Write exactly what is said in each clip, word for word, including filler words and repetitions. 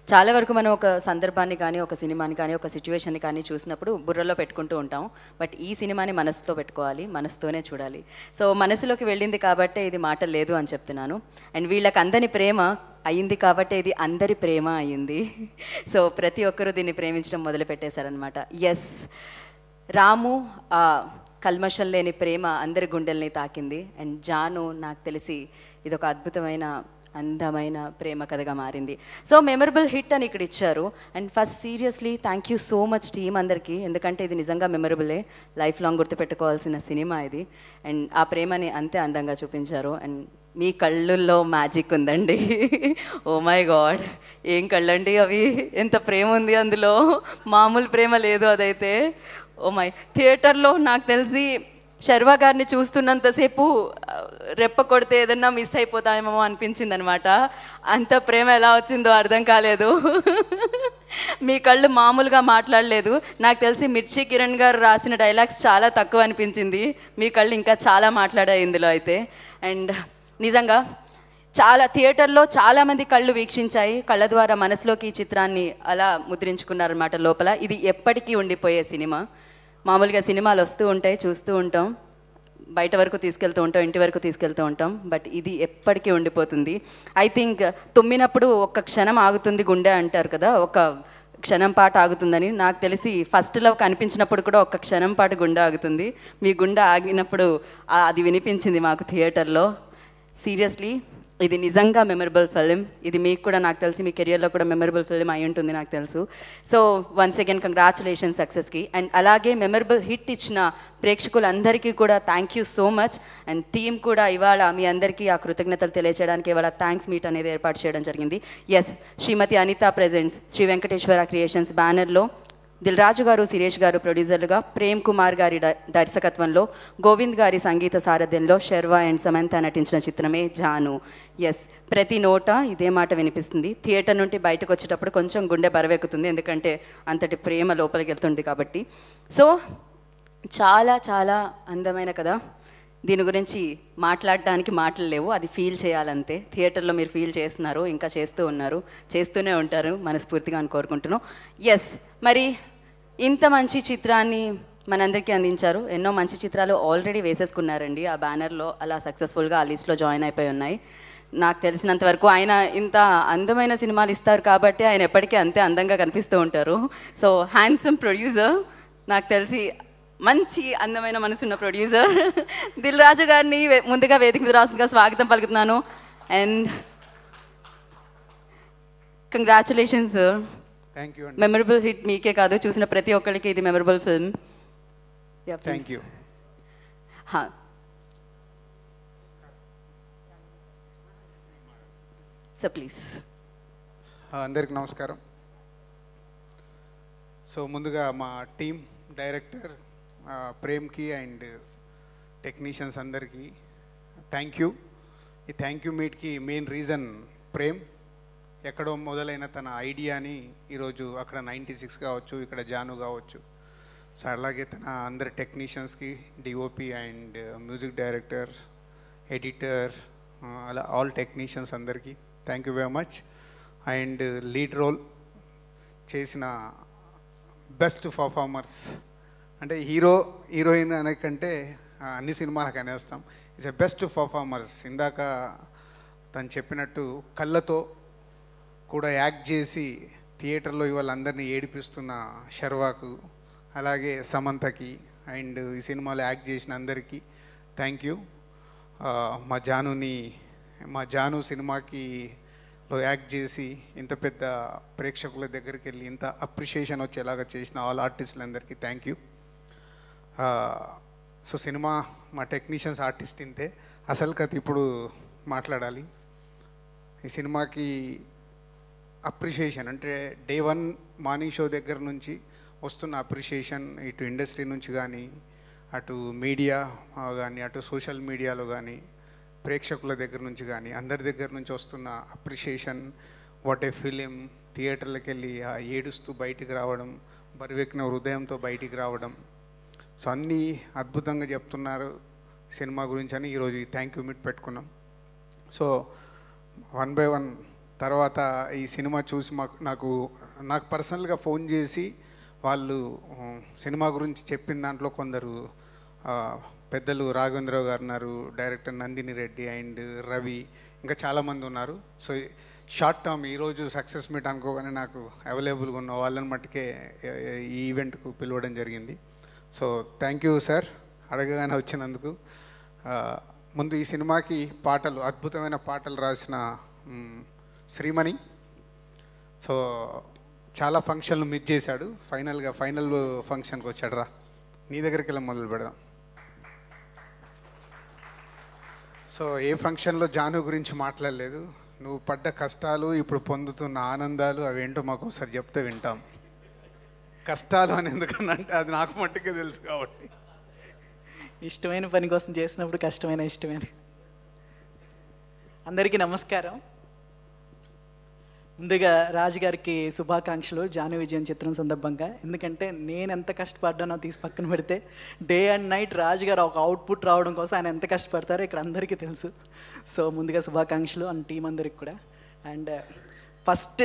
చాలా వరకు మనం ఒక సందర్భాన్ని కానీ ఒక సినిమాని కానీ ఒక సిచ్యువేషన్ని కానీ చూసినప్పుడు బుర్రలో పెట్టుకుంటూ ఉంటాం. బట్ ఈ సినిమాని మనసుతో పెట్టుకోవాలి, మనసుతోనే చూడాలి. సో మనసులోకి వెళ్ళింది కాబట్టే ఇది మాట లేదు అని చెప్తున్నాను. అండ్ వీళ్ళకి అందని ప్రేమ అయ్యింది కాబట్టే ఇది అందరి ప్రేమ అయ్యింది. సో ప్రతి ఒక్కరూ దీన్ని ప్రేమించడం మొదలు పెట్టేశారనమాట. ఎస్, రాము కల్మషం లేని ప్రేమ అందరి గుండెల్ని తాకింది. అండ్ జాను నాకు తెలిసి ఇది ఒక అద్భుతమైన అందమైన ప్రేమ కథగా మారింది. సో మెమరబుల్ హిట్ అని ఇక్కడ ఇచ్చారు. And first seriously thank you so much team అందరికీ, ఎందుకంటే ఇది నిజంగా మెమరబులే, లైఫ్ లాంగ్ గుర్తుపెట్టుకోవాల్సిన సినిమా ఇది. అండ్ ఆ ప్రేమని అంతే అందంగా చూపించారు. అండ్ మీ కళ్ళల్లో మ్యాజిక్ ఉందండి. ఓ మై గాడ్, ఏం కళ్ళండి అవి, ఎంత ప్రేమ ఉంది అందులో, మామూలు ప్రేమ లేదు అదైతే. ఓ మై, థియేటర్లో నాకు తెలిసి శర్వా గారిని చూస్తున్నంతసేపు రెప్ప కొడితే ఏదన్నా మిస్ అయిపోతామేమో అనిపించింది అనమాట. అంత ప్రేమ ఎలా వచ్చిందో అర్థం కాలేదు. మీ కళ్ళు మామూలుగా మాట్లాడలేదు. నాకు తెలిసి మిర్చి కిరణ్ గారు రాసిన డైలాగ్స్ చాలా తక్కువ అనిపించింది, మీ కళ్ళు ఇంకా చాలా మాట్లాడాయి ఇందులో అయితే. అండ్ నిజంగా చాలా థియేటర్లో చాలామంది కళ్ళు వీక్షించాయి, కళ్ళ ద్వారా మనసులోకి ఈ చిత్రాన్ని అలా ముద్రించుకున్నారన్నమాట లోపల. ఇది ఎప్పటికీ ఉండిపోయే సినిమా. మామూలుగా సినిమాలు వస్తూ ఉంటాయి, చూస్తూ ఉంటాం, బయట వరకు తీసుకెళ్తూ ఉంటాం, ఇంటి వరకు తీసుకెళ్తూ ఉంటాం, బట్ ఇది ఎప్పటికీ ఉండిపోతుంది. ఐ థింక్ తుమ్మినప్పుడు ఒక్క క్షణం ఆగుతుంది గుండె అంటారు కదా, ఒక క్షణం పాటు ఆగుతుందని. నాకు తెలిసి ఫస్ట్లో కనిపించినప్పుడు కూడా ఒక్క క్షణం పాటు గుండె ఆగుతుంది. మీ గుండె ఆగినప్పుడు అది వినిపించింది మాకు థియేటర్లో. సీరియస్లీ ఇది నిజంగా మెమరబుల్ ఫిలిం. ఇది మీకు కూడా నాకు తెలిసి మీ కెరియర్లో కూడా మెమరబుల్ ఫిలిం అయి ఉంటుంది నాకు తెలుసు. సో వన్స్ అగైన్ కంగ్రాచులేషన్ సక్సెస్కి. అండ్ అలాగే మెమరబుల్ హిట్ ఇచ్చిన ప్రేక్షకులందరికీ కూడా thank you so much. And team కూడా ఇవాళ మీ అందరికీ ఆ కృతజ్ఞతలు తెలియజేయడానికి ఇవాళ థ్యాంక్స్ మీట్ అనేది ఏర్పాటు చేయడం జరిగింది. Yes, Srimati Anitha presents Sri Venkateswara creations బ్యానర్లో దిల్ రాజు గారు, సురేష్ గారు ప్రొడ్యూసర్లుగా, ప్రేమ్ కుమార్ గారి దర్శకత్వంలో, గోవింద్ గారి సంగీత సారథ్యంలో శర్వా అండ్ సమంత నటించిన చిత్రమే జాను. ఎస్, ప్రతి నోట ఇదే మాట వినిపిస్తుంది. థియేటర్ నుండి బయటకు వచ్చేటప్పుడు కొంచెం గుండె బరవెక్కుతుంది, ఎందుకంటే అంతటి ప్రేమ లోపలికి వెళ్తుంది కాబట్టి. సో చాలా చాలా అందమైన కదా, దీని గురించి మాట్లాడడానికి మాటలు లేవు, అది ఫీల్ చేయాలంతే. థియేటర్లో మీరు ఫీల్ చేస్తున్నారు, ఇంకా చేస్తూ ఉన్నారు, చేస్తూనే ఉంటారు మనస్ఫూర్తిగా అని కోరుకుంటున్నాం. ఎస్, మరి ఇంత మంచి చిత్రాన్ని మనందరికీ అందించారు. ఎన్నో మంచి చిత్రాలు ఆల్రెడీ వేసేసుకున్నారండి ఆ బ్యానర్లో, అలా సక్సెస్ఫుల్గా ఆ లిస్ట్లో జాయిన్ అయిపోయి ఉన్నాయి. నాకు తెలిసినంత వరకు ఆయన ఇంత అందమైన సినిమాలు ఇస్తారు కాబట్టి ఆయన ఎప్పటికీ అంతే అందంగా కనిపిస్తూ ఉంటారు. సో హ్యాండ్సమ్ ప్రొడ్యూసర్, నాకు తెలిసి మంచి అందమైన మనసున్న ప్రొడ్యూసర్ దిల్ రాజు గారిని ముందుగా వేదిక మీద రాసుగా స్వాగతం పలుకుతున్నాను. And congratulations sir, memorable hit మీకే కాదు, చూసిన ప్రతి ఒక్కరికి ఇది memorable film. Thank you. Sir please. అందరికి నమస్కారం. సో ముందుగా మా టీమ్ డైరెక్టర్ ప్రేమ్కి అండ్ టెక్నీషియన్స్ అందరికీ థ్యాంక్ యూ. ఈ థ్యాంక్ యూ మీట్కి మెయిన్ రీజన్ ప్రేమ్. ఎక్కడో మొదలైన తన ఐడియాని ఈరోజు అక్కడ నైంటీ సిక్స్ కావచ్చు, ఇక్కడ జాను కావచ్చు, సో అలాగే తన అందరి టెక్నీషియన్స్కి, DOP and music director, editor, అలా ఆల్ టెక్నీషియన్స్ అందరికీ thank you very much. And lead role చేసిన బెస్ట్ పర్ఫార్మర్స్, అంటే హీరో హీరోయిన్ అనే కంటే అన్ని సినిమాలకు అనేస్తాం, ఇట్స్ ఎ బెస్ట్ పర్ఫార్మర్స్. ఇందాక తను చెప్పినట్టు కళ్ళతో కూడా యాక్ట్ చేసి థియేటర్లో ఇవాళ అందరినీ ఏడిపిస్తున్న శర్వాకు, అలాగే సమంతకి, అండ్ ఈ సినిమాలో యాక్ట్ చేసిన అందరికీ థ్యాంక్ యూ. మా జానుని మా జాను సినిమాకి లో యాక్ట్ చేసి ఇంత పెద్ద ప్రేక్షకుల దగ్గరికి వెళ్ళి ఇంత అప్రిషియేషన్ వచ్చేలాగా చేసిన ఆల్ ఆర్టిస్టులందరికీ థ్యాంక్ యూ. సో సినిమా మా టెక్నీషియన్స్ ఆర్టిస్ట్ ఇంతే, అసలు కథ ఇప్పుడు మాట్లాడాలి. ఈ సినిమాకి అప్రిషియేషన్ అంటే డే వన్ మార్నింగ్ షో దగ్గర నుంచి వస్తున్న అప్రిషియేషన్, ఇటు ఇండస్ట్రీ నుంచి కానీ, అటు మీడియా కానీ, అటు సోషల్ మీడియాలో కానీ, ప్రేక్షకుల దగ్గర నుంచి కానీ, అందరి దగ్గర నుంచి వస్తున్న అప్రిషియేషన్, వాట్ ఏ ఫిలిం, థియేటర్లకు వెళ్ళి ఏడుస్తూ బయటికి రావడం, బరువెక్కిన హృదయంతో బయటికి రావడం, సో అన్నీ అద్భుతంగా చెప్తున్నారు సినిమా గురించి అని ఈరోజు థ్యాంక్ యూ మీట్ పెట్టుకున్నాం. సో వన్ బై వన్ తర్వాత ఈ సినిమా చూసి మాకు నాకు నాకు పర్సనల్గా ఫోన్ చేసి వాళ్ళు సినిమా గురించి చెప్పిన దాంట్లో కొందరు పెద్దలు రాఘవేంద్రరావు గారు ఉన్నారు, డైరెక్టర్ నందిని రెడ్డి అండ్ రవి, ఇంకా చాలామంది ఉన్నారు. సో షార్ట్ టర్మ్ ఈరోజు సక్సెస్ మీట్ అనుకోగానే నాకు అవైలబుల్గా ఉన్న వాళ్ళని మట్టుకే ఈ ఈవెంట్కు పిలవడం జరిగింది. సో థ్యాంక్ యూ సార్ అడగగానే వచ్చినందుకు. ముందు ఈ సినిమాకి పాటలు అద్భుతమైన పాటలు రాసిన శ్రీమణి. సో చాలా ఫంక్షన్లు మిస్ చేశాడు, ఫైనల్గా ఫైనల్ ఫంక్షన్కి వచ్చాడు. రా నీ దగ్గరికి వెళ్ళి మొదలు పెడదాం. సో ఏ ఫంక్షన్లో జాను గురించి మాట్లాడలేదు, నువ్వు పడ్డ కష్టాలు ఇప్పుడు పొందుతున్న ఆనందాలు అవేంటో మాకు ఒకసారి చెప్తే వింటాం. కష్టాలు అని ఎందుకనంటే అది నాకు మట్టుకే తెలుసు కాబట్టి. ఇష్టమైన పని కోసం చేసినప్పుడు కష్టమైన ఇష్టమైన. అందరికీ నమస్కారం. ముందుగా రాజు గారికి శుభాకాంక్షలు జాను విజయం చిత్రం సందర్భంగా. ఎందుకంటే నేను ఎంత కష్టపడ్డానో తీసి పక్కన పెడితే డే అండ్ నైట్ రాజు గారు ఒక అవుట్పుట్ రావడం కోసం ఆయన ఎంత కష్టపడతారో ఇక్కడ అందరికీ తెలుసు. సో ముందుగా శుభాకాంక్షలు అండ్ టీం అందరికి కూడా. అండ్ ఫస్ట్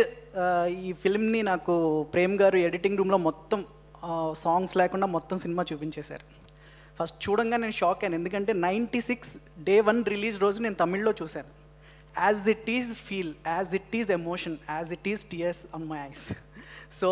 ఈ ఫిల్మ్ని నాకు ప్రేమ్ గారు ఎడిటింగ్ రూమ్లో మొత్తం సాంగ్స్ లేకుండా మొత్తం సినిమా చూపించేశారు. ఫస్ట్ చూడంగా నేను షాక్ అయ్యాను, ఎందుకంటే ninety six day one release రోజు నేను తమిళ్లో చూశాను. As it is feel, as it is emotion, as it is tears on my eyes. So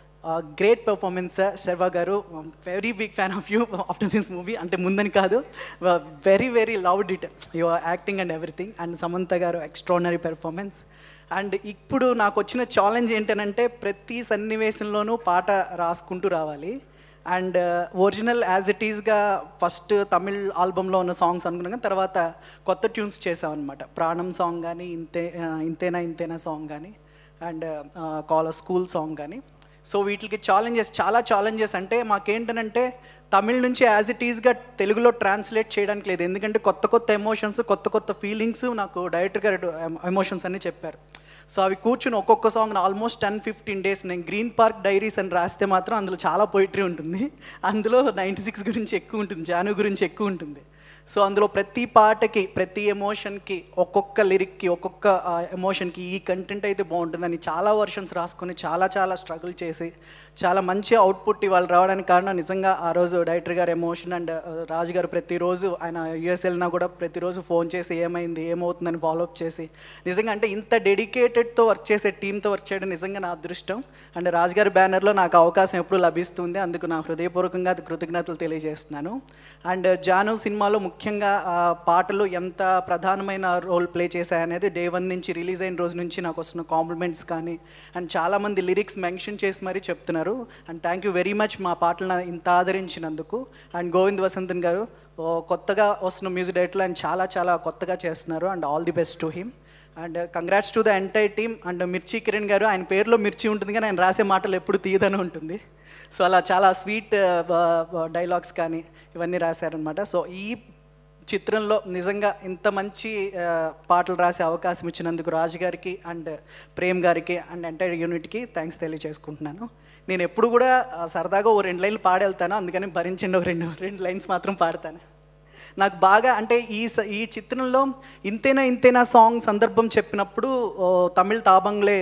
great performance sir. Sharwa garu, very big fan of you after this movie. అంటే ముందని కాదు, very very loved it, your acting and everything. And Samantha garu extraordinary performance. And ఇప్పుడు నాకు వచ్చిన challenge ఏంటంటే ప్రతి సన్నివేశంలోనూ పాట రాసుకుంటూ రావాలి. అండ్ ఒరిజినల్ యాజ్ ఇట్ ఈస్గా ఫస్ట్ తమిళ్ ఆల్బంలో ఉన్న సాంగ్స్ అనుకున్నాం, కానీ తర్వాత కొత్త ట్యూన్స్ చేసామన్నమాట. ప్రాణం సాంగ్ కానీ, ఇంతే ఇంతేనా ఇంతేనా సాంగ్ కానీ, అండ్ కాల స్కూల్ సాంగ్ కానీ. సో వీటికి ఛాలెంజెస్, చాలా ఛాలెంజెస్. అంటే మాకేంటనంటే తమిళ్ నుంచి యాజ్ ఇట్ ఈస్గా తెలుగులో ట్రాన్స్లేట్ చేయడానికి లేదు, ఎందుకంటే కొత్త కొత్త ఎమోషన్స్, కొత్త కొత్త ఫీలింగ్స్ నాకు డైరెక్టర్ గారు ఎమోషన్స్ అన్నీ చెప్పారు. సో అవి కూర్చుని ఒక్కొక్క song almost ten fifteen days నేను గ్రీన్ పార్క్ డైరీస్ అని రాస్తే మాత్రం అందులో చాలా పోయిటరీ ఉంటుంది. అందులో నైంటీ సిక్స్ గురించి ఎక్కువ ఉంటుంది, జాను గురించి ఎక్కువ ఉంటుంది. సో అందులో ప్రతి పాటకి, ప్రతి ఎమోషన్కి, ఒక్కొక్క లిరిక్కి, ఒక్కొక్క ఎమోషన్కి ఈ కంటెంట్ అయితే బాగుంటుందని చాలా వర్షన్స్ రాసుకొని చాలా చాలా స్ట్రగుల్ చేసి చాలా మంచి అవుట్పుట్ ఇవాళ రావడానికి కారణం నిజంగా ఆ రోజు డైరెక్టర్ గారు ఎమోషన్. అండ్ రాజు గారు ప్రతిరోజు ఆయన యూఎస్ వెళ్ళినా కూడా ప్రతిరోజు ఫోన్ చేసి ఏమైంది ఏమవుతుందని ఫాలోఅప్ చేసి, నిజంగా అంటే ఇంత డెడికేటెడ్తో వర్క్ చేసే టీంతో వర్క్ చేయడం నిజంగా నా అదృష్టం. అండ్ రాజు గారి బ్యానర్లో నాకు అవకాశం ఎప్పుడు లభిస్తుంది, అందుకు నా హృదయపూర్వకంగా కృతజ్ఞతలు తెలియజేస్తున్నాను. అండ్ జాను సినిమాలో ముఖ్యంగా పాటలు ఎంత ప్రధానమైన రోల్ ప్లే చేశాయనేది డే వన్ నుంచి, రిలీజ్ అయిన రోజు నుంచి నాకు వస్తున్న కాంప్లిమెంట్స్ కానీ, అండ్ చాలామంది లిరిక్స్ మెన్షన్ చేసి మరీ చెప్తున్నారు. And thank you very much మా పాటలను ఇంత ఆదరించినందుకు. అండ్ గోవింద్ వసంతన్ గారు కొత్తగా వస్తున్న మ్యూజిక్ డైరెక్టర్లు ఆయన చాలా చాలా కొత్తగా చేస్తున్నారు. And all the best to him. And congrats to the entire team. And Mirchi Kiran గారు, ఆయన పేరులో మిర్చి ఉంటుంది కానీ ఆయన రాసే మాటలు ఎప్పుడు తీయదని ఉంటుంది. సో అలా చాలా స్వీట్ డైలాగ్స్ కానీ ఇవన్నీ రాశారనమాట. సో ఈ చిత్రంలో నిజంగా ఇంత మంచి పాటలు రాసే అవకాశం ఇచ్చినందుకు రాజు గారికి అండ్ ప్రేమ్ గారికి అండ్ ఎంటైర్ యూనిట్కి థ్యాంక్స్ తెలియజేసుకుంటున్నాను. నేను ఎప్పుడు కూడా సరదాగా ఓ రెండు లైన్లు పాడెళ్తాను, అందుకని భరించండి, ఒక రెండు రెండు లైన్స్ మాత్రం పాడతాను. నాకు బాగా అంటే ఈ ఈ చిత్రంలో ఇంతేనా ఇంతేనా సాంగ్ సందర్భం చెప్పినప్పుడు తమిళ్ తాబంగ్లే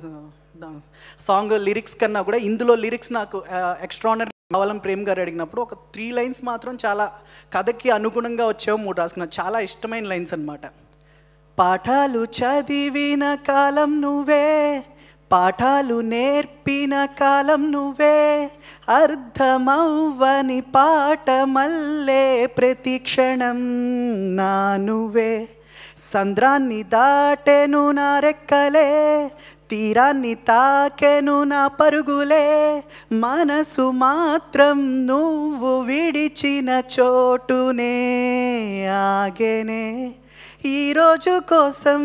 సాంగ్ లిరిక్స్ కన్నా కూడా ఇందులో లిరిక్స్ నాకు ఎక్స్ట్రానరీ కావాలని ప్రేమ్ గారు అడిగినప్పుడు ఒక త్రీ లైన్స్ మాత్రం చాలా కథకి అనుగుణంగా వచ్చేవో మూడు రాసుకున్నా. చాలా ఇష్టమైన లైన్స్ అనమాట. పాఠాలు చదివిన కాలం నువ్వే, పాఠాలు నేర్పిన కాలం నువ్వే, అర్థమవ్వని పాట మల్లే ప్రతి క్షణం నా నువ్వే, సంద్రాన్ని దాటెను నా రెక్కలే, తీరాన్ని తాకెను నా పరుగులే, మనసు మాత్రం నువ్వు విడిచిన చోటునే ఆగేనే, ఈరోజు కోసం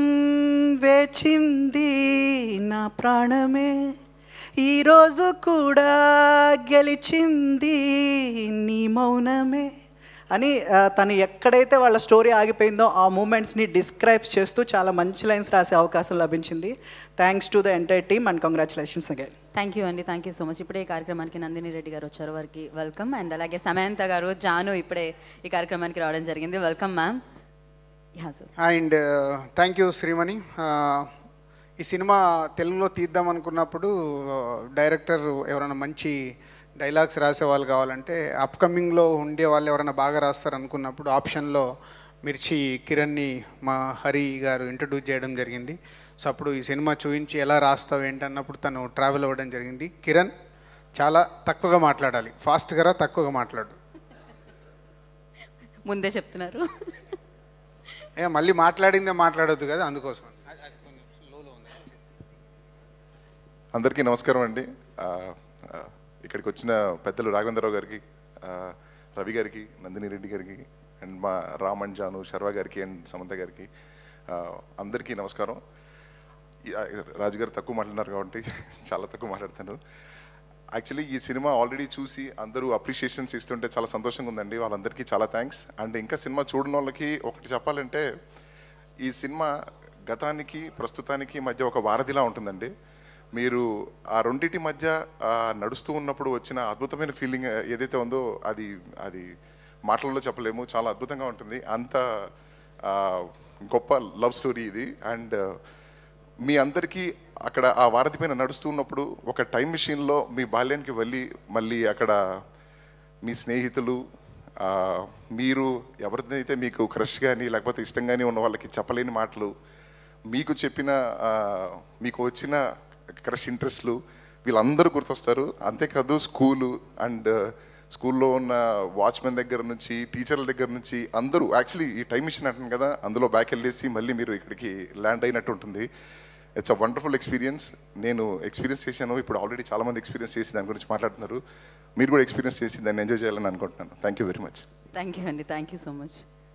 వేచింది నా ప్రాణమే, ఈరోజు కూడా గెలిచింది నీ మౌనమే అని తను ఎక్కడైతే వాళ్ళ స్టోరీ ఆగిపోయిందో ఆ మూమెంట్స్ని డిస్క్రైబ్ చేస్తూ చాలా మంచి లైన్స్ రాసే అవకాశం లభించింది. Thanks to the entire team and congratulations again. Thank you అండి, థ్యాంక్ యూ సో మచ్. ఇప్పుడే ఈ కార్యక్రమానికి నందిని రెడ్డి గారు వచ్చారు, వారికి వెల్కమ్. అండ్ అలాగే సమంత గారు, జాను ఇప్పుడే ఈ కార్యక్రమానికి రావడం జరిగింది. Welcome ma'am. Yeah sir. And thank you Srimani. ఈ సినిమా తెలుగులో తీద్దాం అనుకున్నప్పుడు డైరెక్టర్ ఎవరైనా మంచి డైలాగ్స్ రాసే వాళ్ళు కావాలంటే అప్కమింగ్లో ఉండే వాళ్ళు ఎవరైనా బాగా రాస్తారు అనుకున్నప్పుడు ఆప్షన్లో మిర్చి కిరణ్ని మా హరి గారు ఇంట్రడ్యూస్ చేయడం జరిగింది. సో అప్పుడు ఈ సినిమా చూపించి ఎలా రాస్తావు ఏంటి అన్నప్పుడు తను ట్రావెల్ అవ్వడం జరిగింది. కిరణ్ చాలా తక్కువగా మాట్లాడాలి, ఫాస్ట్గా తక్కువగా మాట్లాడు. ముందే చెప్తున్నారు. ఏ మళ్ళీ మాట్లాడిందే మాట్లాడొద్దు కదా, అందుకోసం. అందరికీ నమస్కారం అండి. ఇక్కడికి వచ్చిన పెద్దలు రాఘవేంద్రరావు గారికి, రవి గారికి, నందిని రెడ్డి గారికి, అండ్ మా రామ్ అండ్ జాను, శర్వా గారికి అండ్ సమంత గారికి అందరికీ నమస్కారం. రాజు గారు తక్కువ మాట్లాడినారు కాబట్టి చాలా తక్కువ మాట్లాడతాను. యాక్చువల్లీ ఈ సినిమా ఆల్రెడీ చూసి అందరూ అప్రిషియేషన్స్ ఇస్తుంటే చాలా సంతోషంగా ఉందండి. వాళ్ళందరికీ చాలా థ్యాంక్స్. అండ్ ఇంకా సినిమా చూడని వాళ్ళకి ఒకటి చెప్పాలంటే, ఈ సినిమా గతానికి ప్రస్తుతానికి మధ్య ఒక వారధిలా ఉంటుందండి. మీరు ఆ రెండింటి మధ్య నడుస్తూ ఉన్నప్పుడు వచ్చిన అద్భుతమైన ఫీలింగ్ ఏదైతే ఉందో అది అది మాటలలో చెప్పలేము. చాలా అద్భుతంగా ఉంటుంది. అంత గొప్ప లవ్ స్టోరీ ఇది. అండ్ మీ అందరికీ అక్కడ ఆ వారధి పైన నడుస్తూ ఉన్నప్పుడు ఒక టైం మిషన్లో మీ బాల్యానికి వెళ్ళి మళ్ళీ అక్కడ మీ స్నేహితులు, మీరు ఎవరినైతే మీకు క్రష్ కానీ లేకపోతే ఇష్టం కానీ ఉన్న వాళ్ళకి చెప్పలేని మాటలు, మీకు చెప్పిన మీకు వచ్చిన క్రష్ ఇంట్రెస్ట్లు, వీళ్ళందరూ గుర్తొస్తారు. అంతేకాదు స్కూలు అండ్ స్కూల్లో ఉన్న వాచ్మెన్ దగ్గర నుంచి టీచర్ల దగ్గర నుంచి అందరూ, యాక్చువల్లీ ఈ టైం మిషన్ అంటాను కదా, అందులో బ్యాక్ వెళ్ళేసి మళ్ళీ మీరు ఇక్కడికి ల్యాండ్ అయినట్టు ఉంటుంది. It's a wonderful experience. నేను ఎక్స్పీరియన్స్ చేశాను, ఇప్పుడు ఆల్రెడీ చాలామంది ఎక్స్పీరియన్స్ చేసి దాని గురించి మాట్లాడుతున్నారు. మీరు కూడా ఎక్స్పీరియన్స్ చేసి దాన్ని ఎంజాయ్ చేయాలని అనుకుంటున్నాను. Thank you very much. Thank you అండి, thank you so much.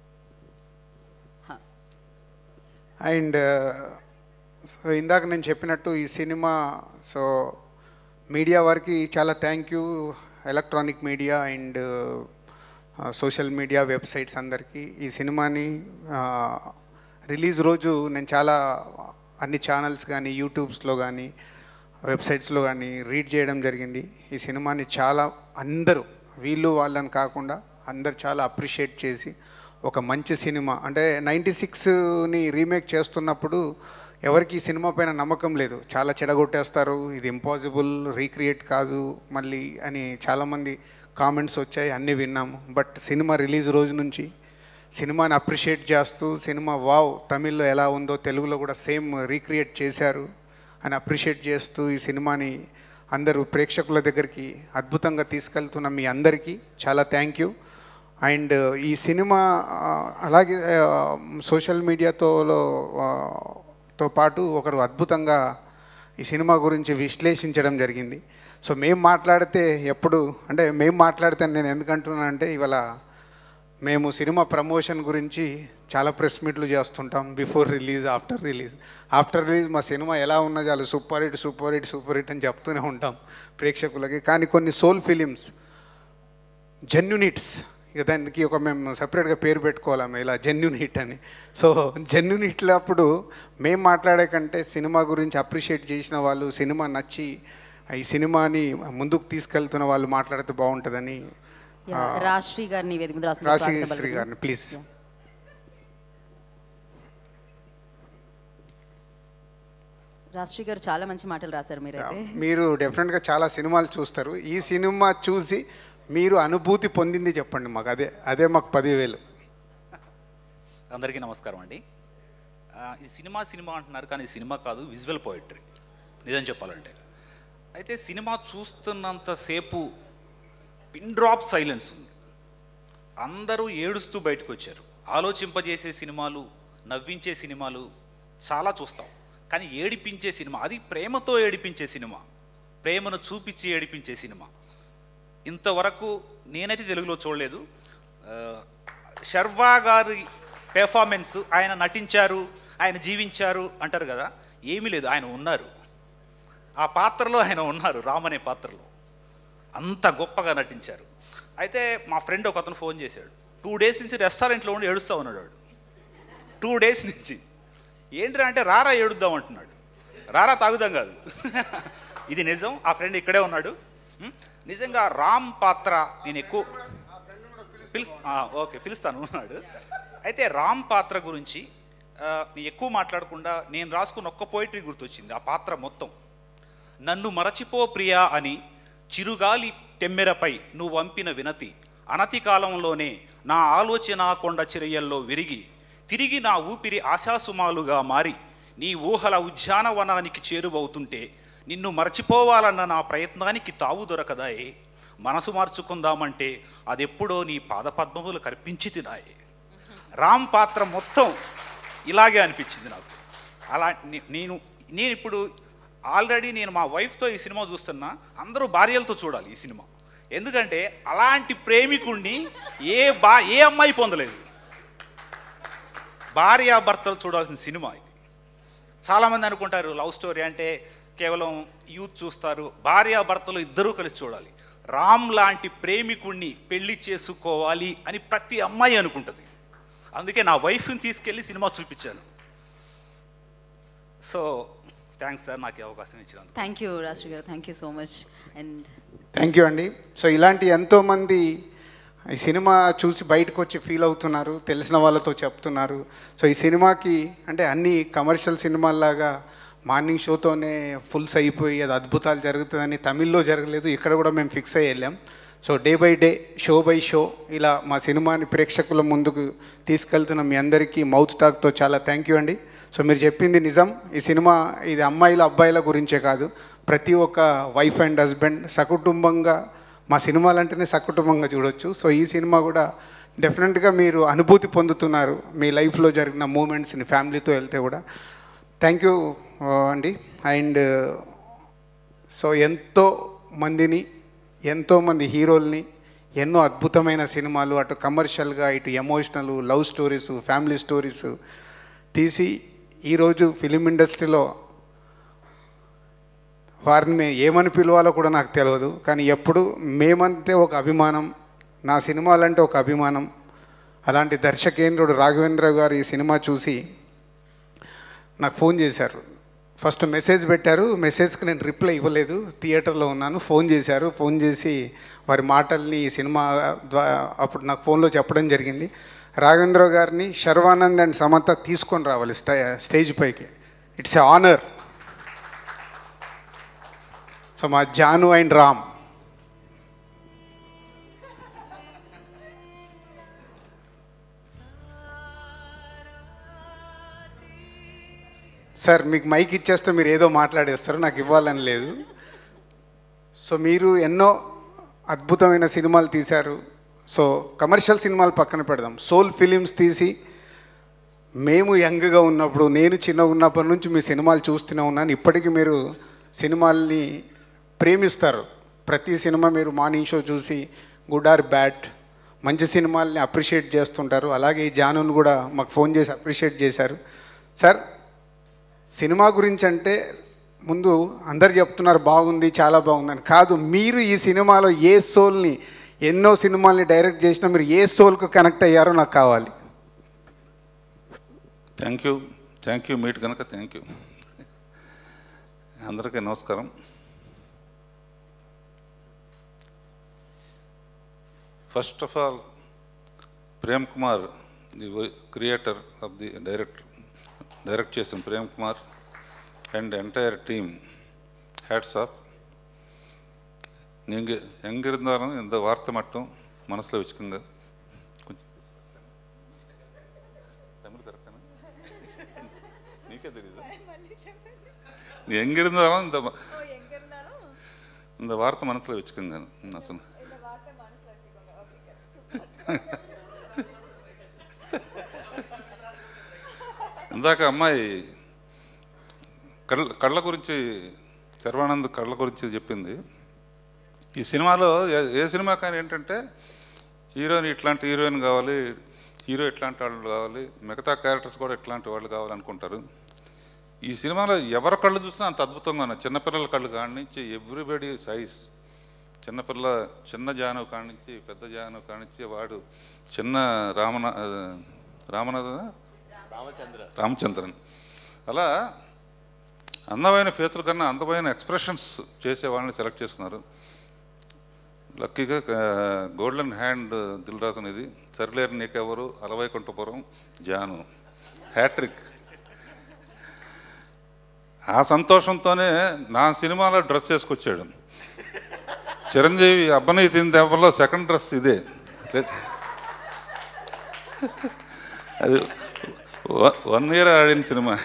And so ఇందాక నేను చెప్పినట్టు ఈ సినిమా, సో మీడియా వారికి చాలా thank you, electronic media and social media websites అందరికీ. ఈ సినిమాని రిలీజ్ రోజు నేను చాలా అన్ని ఛానల్స్ కానీ యూట్యూబ్స్లో కానీ వెబ్సైట్స్లో కానీ రీడ్ చేయడం జరిగింది. ఈ సినిమాని చాలా అందరూ, వీళ్ళు వాళ్ళని కాకుండా అందరు చాలా అప్రిషియేట్ చేసి ఒక మంచి సినిమా, అంటే నైంటీ సిక్స్ని రీమేక్ చేస్తున్నప్పుడు ఎవరికి ఈ సినిమా పైన నమ్మకం లేదు, చాలా చెడగొట్టేస్తారు, ఇది ఇంపాసిబుల్, రీక్రియేట్ కాదు మళ్ళీ అని చాలామంది కామెంట్స్ వచ్చాయి, అన్నీ విన్నాము. బట్ సినిమా రిలీజ్ రోజు నుంచి సినిమాని అప్రిషియేట్ చేస్తూ, సినిమా వావ్ తమిళ్లో ఎలా ఉందో తెలుగులో కూడా సేమ్ రీక్రియేట్ చేశారు అని అప్రిషియేట్ చేస్తూ ఈ సినిమాని అందరూ ప్రేక్షకుల దగ్గరికి అద్భుతంగా తీసుకెళ్తున్న మీ అందరికీ చాలా థ్యాంక్ యూ. అండ్ ఈ సినిమా అలాగే సోషల్ మీడియాతో తో పాటు ఒకరు అద్భుతంగా ఈ సినిమా గురించి విశ్లేషించడం జరిగింది. సో మేము మాట్లాడితే ఎప్పుడు, అంటే మేము మాట్లాడితే నేను ఎందుకంటున్నాను అంటే, ఇవాళ మేము సినిమా ప్రమోషన్ గురించి చాలా ప్రెస్ మీట్లు చేస్తుంటాం, before release, after release. After release మా సినిమా ఎలా ఉన్నా చాలు super hit super hit super hit అని చెప్తూనే ఉంటాం ప్రేక్షకులకి. కానీ కొన్ని సోల్ ఫిలిమ్స్, జెన్యూన్ హిట్స్, ఇక దానికి ఒక మేము సపరేట్గా పేరు పెట్టుకోవాలమ్మ ఇలా జెన్యూన్ హిట్ అని. సో జెన్యూన్ హిట్లు అప్పుడు మేము మాట్లాడే కంటే సినిమా గురించి అప్రిషియేట్ చేసిన వాళ్ళు, సినిమా నచ్చి ఈ సినిమాని ముందుకు తీసుకెళ్తున్న వాళ్ళు మాట్లాడితే బాగుంటుందని. రాశ్రీ గారిని రాశ్రీ గారిని ప్లీజ్. రాశ్రీ గారు చాలా మంచి మాటలు రాశారు. మీరైతే మీరు డెఫినెట్గా చాలా సినిమాలు చూస్తారు, ఈ సినిమా చూసి మీరు అనుభూతి పొందింది చెప్పండి మాకు, అదే అదే మాకు పదివేలు. అందరికీ నమస్కారం అండి. ఈ సినిమా సినిమా అంటున్నారు, కానీ సినిమా కాదు, విజువల్ పోయిట్రీ నిజం చెప్పాలంటే. అయితే సినిమా చూస్తున్నంతసేపు పిన్ డ్రాప్ సైలెన్స్ ఉంది. అందరూ ఏడుస్తూ బయటకు వచ్చారు. ఆలోచింపజేసే సినిమాలు, నవ్వించే సినిమాలు చాలా చూస్తాం, కానీ ఏడిపించే సినిమా, అది ప్రేమతో ఏడిపించే సినిమా, ప్రేమను చూపించి ఏడిపించే సినిమా ఇంతవరకు నేనైతే తెలుగులో చూడలేదు. శర్వా గారి పెర్ఫార్మెన్స్, ఆయన నటించారు, ఆయన జీవించారు అంటారు కదా, ఏమీ లేదు, ఆయన ఉన్నారు, ఆ పాత్రలో ఆయన ఉన్నారు, రామ్ అనే పాత్రలో అంత గొప్పగా నటించారు. అయితే మా ఫ్రెండ్ ఒక అతను ఫోన్ చేశాడు, టూ డేస్ నుంచి రెస్టారెంట్లో ఉండి ఏడుస్తూ ఉన్నాడు వాడు, టూ డేస్ నుంచి. ఏంటిరా అంటే రారా ఏడుద్దాం అంటున్నాడు. రారా తాగుదాం కాదు, ఇది నిజం. ఆ ఫ్రెండ్ ఇక్కడే ఉన్నాడు. నిజంగా రామ్ పాత్ర నేను ఎక్కువ పిలుస్తా ఓకే పిలుస్తాను ఉన్నాడు. అయితే రామ్ పాత్ర గురించి ఎక్కువ మాట్లాడకుండా నేను రాసుకున్న ఒక్క పోయిటరీ గుర్తొచ్చింది, ఆ పాత్ర మొత్తం. నన్ను మరచిపో ప్రియా అని చిరుగాలి టెమ్మెరపై నువ్వు వంపిన వినతి అనతి కాలంలోనే నా ఆలోచన కొండ చిరయల్లో విరిగి తిరిగి నా ఊపిరి ఆశాసుమాలుగా మారి నీ ఊహల ఉద్యానవనానికి చేరువవుతుంటే నిన్ను మరచిపోవాలన్న నా ప్రయత్నానికి తావు దొరకదాయే. మనసు మార్చుకుందామంటే అదెప్పుడో నీ పాదపద్మములు కర్పించి తినాయే. రామ్ పాత్ర మొత్తం ఇలాగే అనిపించింది నాకు. అలా నేను నేను ఇప్పుడు ఆల్రెడీ నేను మా వైఫ్తో ఈ సినిమా చూస్తున్నా, అందరూ భార్యలతో చూడాలి ఈ సినిమా. ఎందుకంటే అలాంటి ప్రేమికుణ్ణి ఏ బా ఏ అమ్మాయి పొందలేదు. భార్యాభర్తలు చూడాల్సిన సినిమా ఇది. చాలామంది అనుకుంటారు లవ్ స్టోరీ అంటే కేవలం యూత్ చూస్తారు, భార్యాభర్తలు ఇద్దరూ కలిసి చూడాలి. రామ్ లాంటి ప్రేమికుణ్ణి పెళ్లి చేసుకోవాలి అని ప్రతి అమ్మాయి అనుకుంటుంది. అందుకే నా వైఫ్ని తీసుకెళ్ళి సినిమా చూపించాను. సో థ్యాంక్స్ సార్ నాకు ఈ అవకాశం ఇచ్చినందుకు. థ్యాంక్ యూ రాజు గారు, thank you so much. And thank you అండి. సో ఇలాంటి ఎంతోమంది ఈ సినిమా చూసి బయటకు వచ్చి ఫీల్ అవుతున్నారు, తెలిసిన వాళ్ళతో చెప్తున్నారు. సో ఈ సినిమాకి అంటే అన్ని కమర్షియల్ సినిమాల్లాగా మార్నింగ్ షోతోనే ఫుల్స్ అయిపోయి అది అద్భుతాలు జరుగుతుందని తమిళ్లో జరగలేదు, ఇక్కడ కూడా మేము ఫిక్స్ అయ్యి వెళ్ళాం. So day by day, show by show ఇలా మా సినిమాని ప్రేక్షకుల ముందుకు తీసుకెళ్తున్న మీ అందరికీ మౌత్ టాక్తో చాలా థ్యాంక్ యూ అండి. సో మీరు చెప్పింది నిజం. ఈ సినిమా ఇది అమ్మాయిల అబ్బాయిల గురించే కాదు, ప్రతి ఒక్క వైఫ్ అండ్ హస్బెండ్ సకుటుంబంగా మా సినిమాలంటేనే సకుటుంబంగా చూడొచ్చు. సో ఈ సినిమా కూడా డెఫినెట్గా మీరు అనుభూతి పొందుతున్నారు మీ లైఫ్లో జరిగిన మూమెంట్స్ని ఫ్యామిలీతో వెళ్తే కూడా. థ్యాంక్ యూ అండి. అండ్ సో ఎంతో మందిని, ఎంతోమంది హీరోల్ని, ఎన్నో అద్భుతమైన సినిమాలు అటు కమర్షియల్గా ఇటు emotional love stories family stories తీసి ఈరోజు ఫిలిం ఇండస్ట్రీలో వారిని మేము ఏమని పిలవాలో కూడా నాకు తెలియదు, కానీ ఎప్పుడు మేమంటే ఒక అభిమానం, నా సినిమాలంటే ఒక అభిమానం. అలాంటి దర్శకేంద్రుడు రాఘవేంద్ర గారు ఈ సినిమా చూసి నాకు ఫోన్ చేశారు. ఫస్ట్ మెసేజ్ పెట్టారు, మెసేజ్కి నేను రిప్లై ఇవ్వలేదు, థియేటర్లో ఉన్నాను. ఫోన్ చేశారు, ఫోన్ చేసి వారి మాటల్ని ఈ సినిమా ద్వారా అప్పుడు నాకు ఫోన్లో చెప్పడం జరిగింది. రాఘవేంద్ర గారిని శర్వానంద్ అండ్ సమంత తీసుకొని రావాలి స్టే స్టేజ్ పైకి, ఇట్స్ ఏ ఆనర్. సో మా జాను అండ్ రామ్ సార్ మీకు మైక్ ఇచ్చేస్తే మీరు ఏదో మాట్లాడేస్తారు, నాకు ఇవ్వాలని లేదు. సో మీరు ఎన్నో అద్భుతమైన సినిమాలు తీశారు. సో కమర్షియల్ సినిమాలు పక్కన పెడదాం, సోల్ ఫిలిమ్స్ తీసి మేము యంగ్గా ఉన్నప్పుడు, నేను చిన్నగా ఉన్నప్పటి నుంచి మీ సినిమాలు చూస్తూనే ఉన్నాను. ఇప్పటికీ మీరు సినిమాల్ని ప్రేమిస్తారు. ప్రతి సినిమా మీరు మార్నింగ్ షో చూసి గుడ్ ఆర్ బ్యాడ్ మంచి సినిమాల్ని అప్రిషియేట్ చేస్తుంటారు. అలాగే ఈ జానును కూడా మాకు ఫోన్ చేసి అప్రిషియేట్ చేశారు. సార్ సినిమా గురించి అంటే ముందు అందరు చెప్తున్నారు బాగుంది చాలా బాగుందని, కాదు మీరు ఈ సినిమాలో ఏ సోల్ని, ఎన్నో సినిమాల్ని డైరెక్ట్ చేసినా మీరు ఏ సోల్కు కనెక్ట్ అయ్యారో నాకు కావాలి. Thank you thank you meet కనుక థ్యాంక్ యూ. అందరికీ నమస్కారం. First of all Prem Kumar, the creator of the director direct చేసిన Prem Kumar and entire team hats off. நீங்கள் எங்கே இருந்தாலும் இந்த வார்த்தை மட்டும் மனசில் வச்சுக்கோங்க. கொஞ்சம் தமிழ் கரெக்டான நீக்கே தெரியுது. நீ எங்கே இருந்தாலும் இந்த இந்த வார்த்தை மனசில் வச்சுக்கோங்க. நான் சொன்னேன் ఇందాక అమ్మాయి కళ్ళ కళ్ళ గురించి, శర్వానంద్ కళ్ళ గురించి చెప్పింది. ఈ సినిమాలో ఏ సినిమా కానీ ఏంటంటే హీరోయిన్ ఇట్లాంటి హీరోయిన్ కావాలి, హీరో ఇట్లాంటి వాళ్ళు కావాలి, మిగతా క్యారెక్టర్స్ కూడా ఇట్లాంటి వాళ్ళు కావాలనుకుంటారు. ఈ సినిమాలో ఎవరి కళ్ళు చూసినా అంత అద్భుతంగా ఉన్నాయి. చిన్నపిల్లల కళ్ళు కాడి నుంచి ఎవ్రీబడి సైజ్, చిన్నపిల్ల చిన్న జాను కాడి నుంచి పెద్ద జాను కాడి నుంచి వాడు చిన్న రామనా రామనాథ రామచంద్ర రామచంద్రన్ అలా అందమైన ఫేసుల కన్నా అందమైన ఎక్స్ప్రెషన్స్ చేసే వాళ్ళని సెలెక్ట్ చేసుకున్నారు. లక్కీగా గోల్డెన్ హ్యాండ్ దిల్ రాజు ఇది, సరిలేరు నీకెవరు, అలవైకుంఠపురం జాను, హ్యాట్రిక్. ఆ సంతోషంతోనే నా సినిమాలో డ్రెస్ వేసుకొచ్చాడు. చిరంజీవి అబ్బని తిని దెబ్బలో సెకండ్ డ్రెస్ ఇదే. అది వన్ ఇయర్ ఆడిన సినిమా.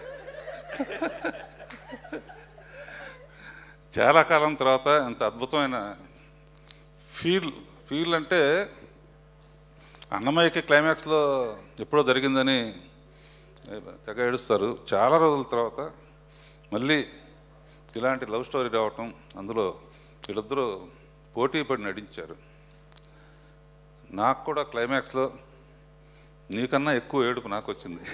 చాలా కాలం తర్వాత అంత అద్భుతమైన ఫీల్ ఫీల్ అంటే అన్నమయ్యకి క్లైమాక్స్లో ఎప్పుడో జరిగిందని తెగ ఏడుస్తారు. చాలా రోజుల తర్వాత మళ్ళీ ఇలాంటి లవ్ స్టోరీ రావటం, అందులో వీళ్ళిద్దరూ పోటీ పడి నటించారు. నాకు కూడా క్లైమాక్స్లో నీకన్నా ఎక్కువ ఏడుపు నాకు వచ్చింది.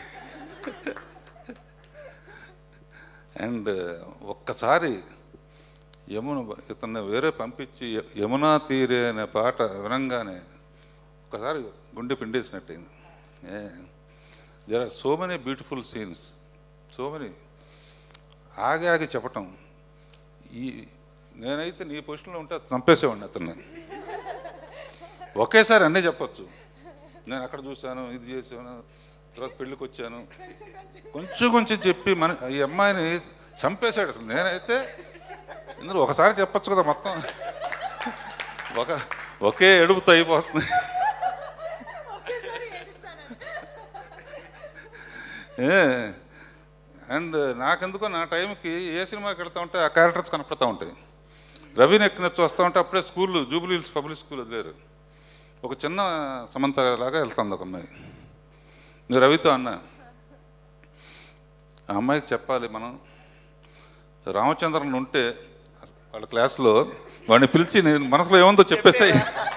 అండ్ ఒక్కసారి యమున ఇతన్ని వేరే పంపించి యమునా తీరే అనే పాట వినంగానే ఒక్కసారి గుండె పిండేసినట్టయింది. There are so many beautiful scenes, so many. ఆగి ఆగి చెప్పటం. ఈ నేనైతే నీ పొజిషన్లో ఉంటే చంపేసేవాడిని అతన్ని. ఒకేసారి అన్నీ చెప్పచ్చు. నేను అక్కడ చూశాను, ఇది చేశాను, తర్వాత పెళ్ళికి వచ్చాను, కొంచెం కొంచెం చెప్పి మన ఈ అమ్మాయిని చంపేశాడు అసలు. నేనైతే ఇందులో ఒకసారి చెప్పచ్చు కదా, మొత్తం ఒక ఒకే ఎడుపుతో అయిపోతుంది. ఏ అండ్ నాకెందుకో నా టైంకి ఏ సినిమాకి వెళ్తూ ఉంటే ఆ క్యారెక్టర్స్ కనపడుతూ ఉంటాయి. రవిని ఎక్కినొచ్చి వస్తూ ఉంటే అప్పుడే school Jubilee Hills public school వదిలేరు. ఒక చిన్న సమంత లాగా వెళ్తుంది ఒక అమ్మాయి. నేను రవితో అన్నా, ఆ అమ్మాయికి చెప్పాలి మనం రామచంద్రన్ ఉంటే వాళ్ళ క్లాస్లో వాడిని పిలిచి నేను మనసులో ఏముందో చెప్పేసాయి.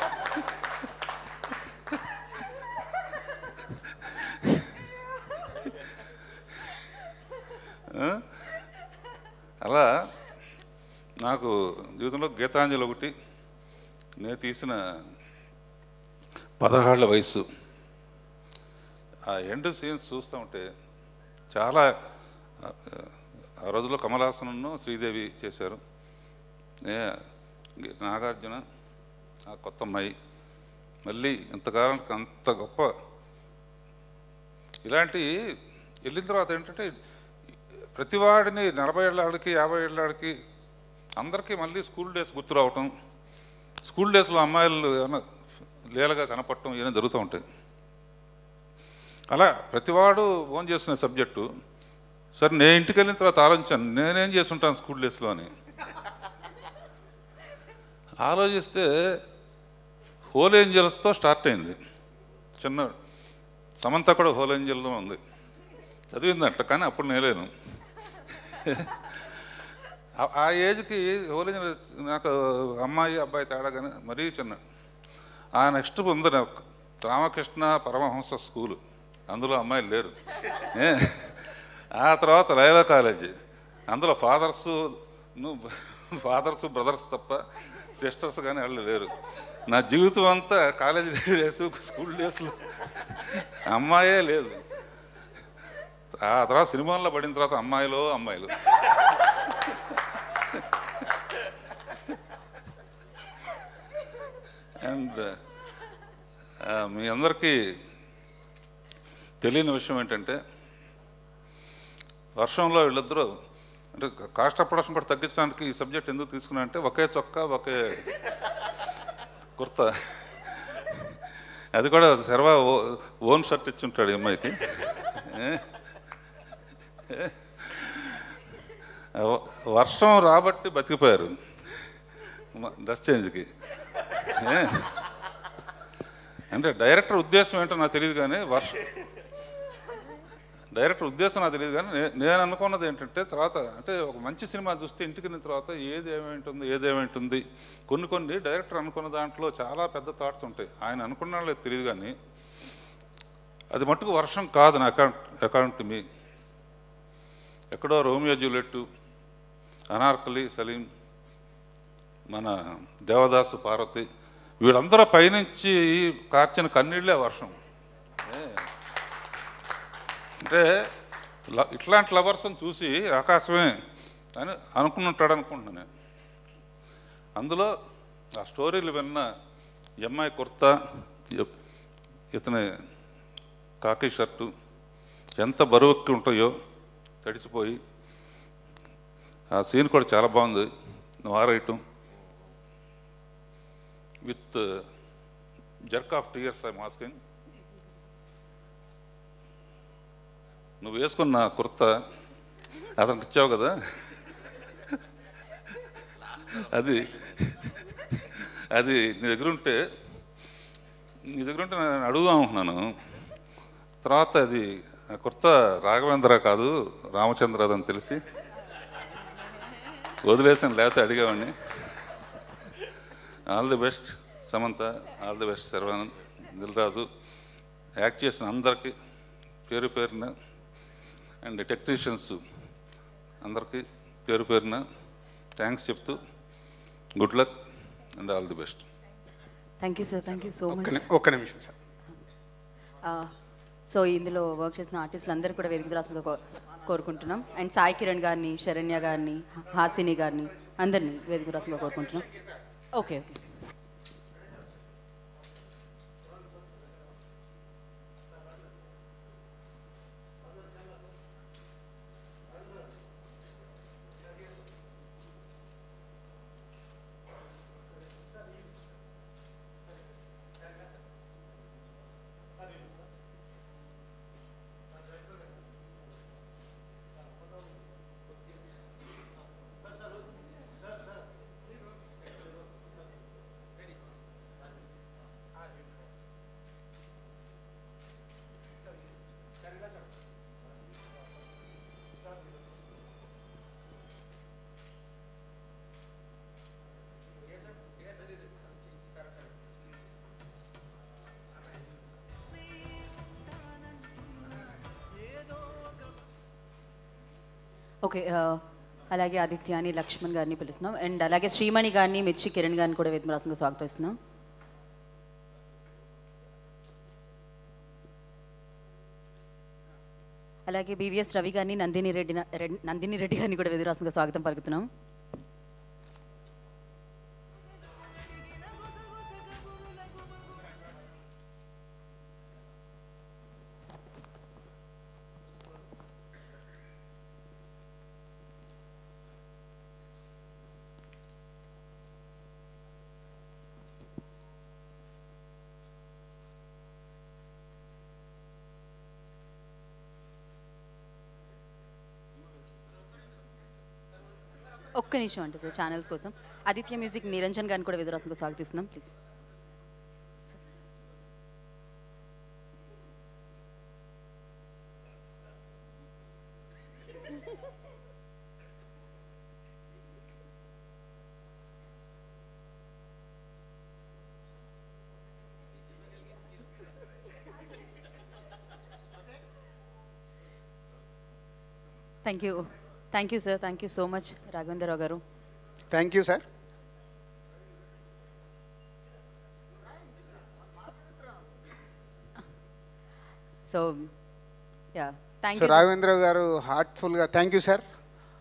అలా నాకు జీవితంలో గీతాంజలి ఒకటి, నేను తీసిన పదహాళ్ల వయసు, ఆ ఎండ్ సీన్స్ చూస్తూ ఉంటే చాలా. ఆ రోజుల్లో కమల్ హాసన్ శ్రీదేవి చేశారు, నాగార్జున, ఆ కొత్త అమ్మాయి, మళ్ళీ ఇంతకాలానికి అంత గొప్ప. ఇలాంటి వెళ్ళిన తర్వాత ఏంటంటే ప్రతివాడిని నలభై ఏళ్ళకి యాభై ఏళ్ళకి అందరికీ మళ్ళీ స్కూల్ డేస్ గుర్తు రావటం, స్కూల్ డేస్లో అమ్మాయిలు ఏమైనా లీలగా కనపడటం ఇవన్నీ జరుగుతూ ఉంటాయి. అలా ప్రతివాడు ఫోన్ చేస్తున్న సబ్జెక్టు. సరే నేను ఇంటికి వెళ్ళిన తర్వాత ఆలోచించాను, నేనేం చేస్తుంటాను స్కూల్ డేస్లో అని. ఆలోచిస్తే హోల్ ఏంజల్స్తో స్టార్ట్ అయింది. చిన్న సమంత కూడా హోల్ ఏంజల్లో ఉంది, చదివిందంట, కానీ అప్పుడు నేలేను. ఆ ఏజ్కి హోల్ ఏంజల్ నాకు అమ్మాయి అబ్బాయి తేడా కానీ మరీ చిన్న. ఆ నెక్స్ట్ ఉంది రామకృష్ణ పరమహంస స్కూలు, అందులో అమ్మాయిలు లేరు. ఆ తర్వాత లైలా కాలేజీ, అందులో ఫాదర్స్ ఫాదర్స్ బ్రదర్స్ తప్ప సిస్టర్స్ కానీ వాళ్ళు లేరు. నా జీవితం అంతా కాలేజీ డేస్ స్కూల్ డేస్లో అమ్మాయే లేదు. ఆ తర్వాత సినిమాల్లో పడిన తర్వాత అమ్మాయిలు అమ్మాయిలు అండ్ మీ అందరికీ తెలియని విషయం ఏంటంటే వర్షంలో వీళ్ళిద్దరూ అంటే కాస్ట్ ఆఫ్ ప్రొడక్షన్ కూడా తగ్గించడానికి ఈ సబ్జెక్ట్ ఎందుకు తీసుకున్నా అంటే ఒకే చొక్కా ఒకే కుర్తా, అది కూడా శర్వా ఓన్ షర్ట్ ఇచ్చి ఉంటాడు ఈ అమ్మాయికి. వర్షం రాబట్టి బతికిపోయారు డ్రెస్ చేంజ్కి. అంటే డైరెక్టర్ ఉద్దేశం ఏంటో నాకు తెలియదు, కానీ వర్షం డైరెక్టర్ ఉద్దేశం నాకు తెలియదు, కానీ నేను అనుకున్నది ఏంటంటే తర్వాత అంటే ఒక మంచి సినిమా చూస్తే ఇంటికి వెళ్ళిన తర్వాత ఏది ఏమేంటుంది ఏది ఏమేంటుంది కొన్ని కొన్ని డైరెక్టర్ అనుకున్న దాంట్లో చాలా పెద్ద థాట్స్ ఉంటాయి. ఆయన అనుకున్న లేదు తెలియదు, కానీ అది మట్టుకు వర్షం కాదు నా అకౌంట్ అకౌంట్ మీ. ఎక్కడో రోమియో జూలియట్, అనార్కలి సలీం, మన దేవదాసు పార్వతి, వీళ్ళందరూ పైనుంచి కార్చిన కన్నీళ్ళే వర్షం. అంటే ఇట్లాంటి లవర్స్ని చూసి ఆకాశమే అని అనుకున్నట్టాడు అనుకుంటున్నాను నేను. అందులో ఆ స్టోరీలు విన్న ఎంఐ కుర్తా, ఇతని కాకి షర్టు, ఎంత బరువుక్కి ఉంటాయో తడిసిపోయి. ఆ సీన్ కూడా చాలా బాగుంది. నువ్వు ఆరేయటం with jerk of tears I masking. నువ్వు వేసుకున్న కుర్తా అతనికి ఇచ్చావు కదా, అది అది నీ దగ్గర ఉంటే నీ దగ్గర ఉంటే నేను అడుగుదాం అనుకున్నాను. తర్వాత అది ఆ కుర్తా రాఘవేంద్ర కాదు రామచంద్ర అని తెలిసి వదిలేసాను, లేకపోతే అడిగేవాడిని. All the best Samantha, all the best Sharwanand, Dil Raju, act చేసిన అందరికీ పేరు పేరున, అండ్ టెక్నీషియన్స్ అందరికీ పేరు పేరున థ్యాంక్స్ చెప్తూ good luck and all the best. Thank you sir, thank you so much. ఒక్క నిమిషం సార్. సో ఇందులో వర్క్ చేసిన ఆర్టిస్టులు అందరూ కూడా వేదిక రాసుగా కోరుకుంటున్నాం. అండ్ సాయి కిరణ్ గారిని, శరణ్య గారిని, హాసిని గారిని అందరినీ వేదిక రాసుగా కోరుకుంటున్నాం. ఓకే ఓకే ఓకే అలాగే ఆదిత్యాని, లక్ష్మణ్ గారిని పిలుస్తున్నాం. అండ్ అలాగే శ్రీమణి గారిని, మిర్చి కిరణ్ గారిని కూడా వేదిక రాసుగా స్వాగతిస్తున్నాం. అలాగే బీవీఎస్ రవి గారిని, నందిని రెడ్డి నందిని రెడ్డి గారిని కూడా వేదిక రాసుగా స్వాగతం పలుకుతున్నాం. ఒక్క నిమిషం అంటే సార్ ఛానల్స్ కోసం ఆదిత్య మ్యూజిక్ నిరంజన్ గారిని కూడా విధురాసంగా స్వాగతిస్తున్నాం please. Thank you thank you sir, thank you so much Raghavendra Rao గారు. Thank you sir. So yeah thank so you Raghavendra Rao గారు హార్ట్ఫుల్గా థ్యాంక్ యూ సార్.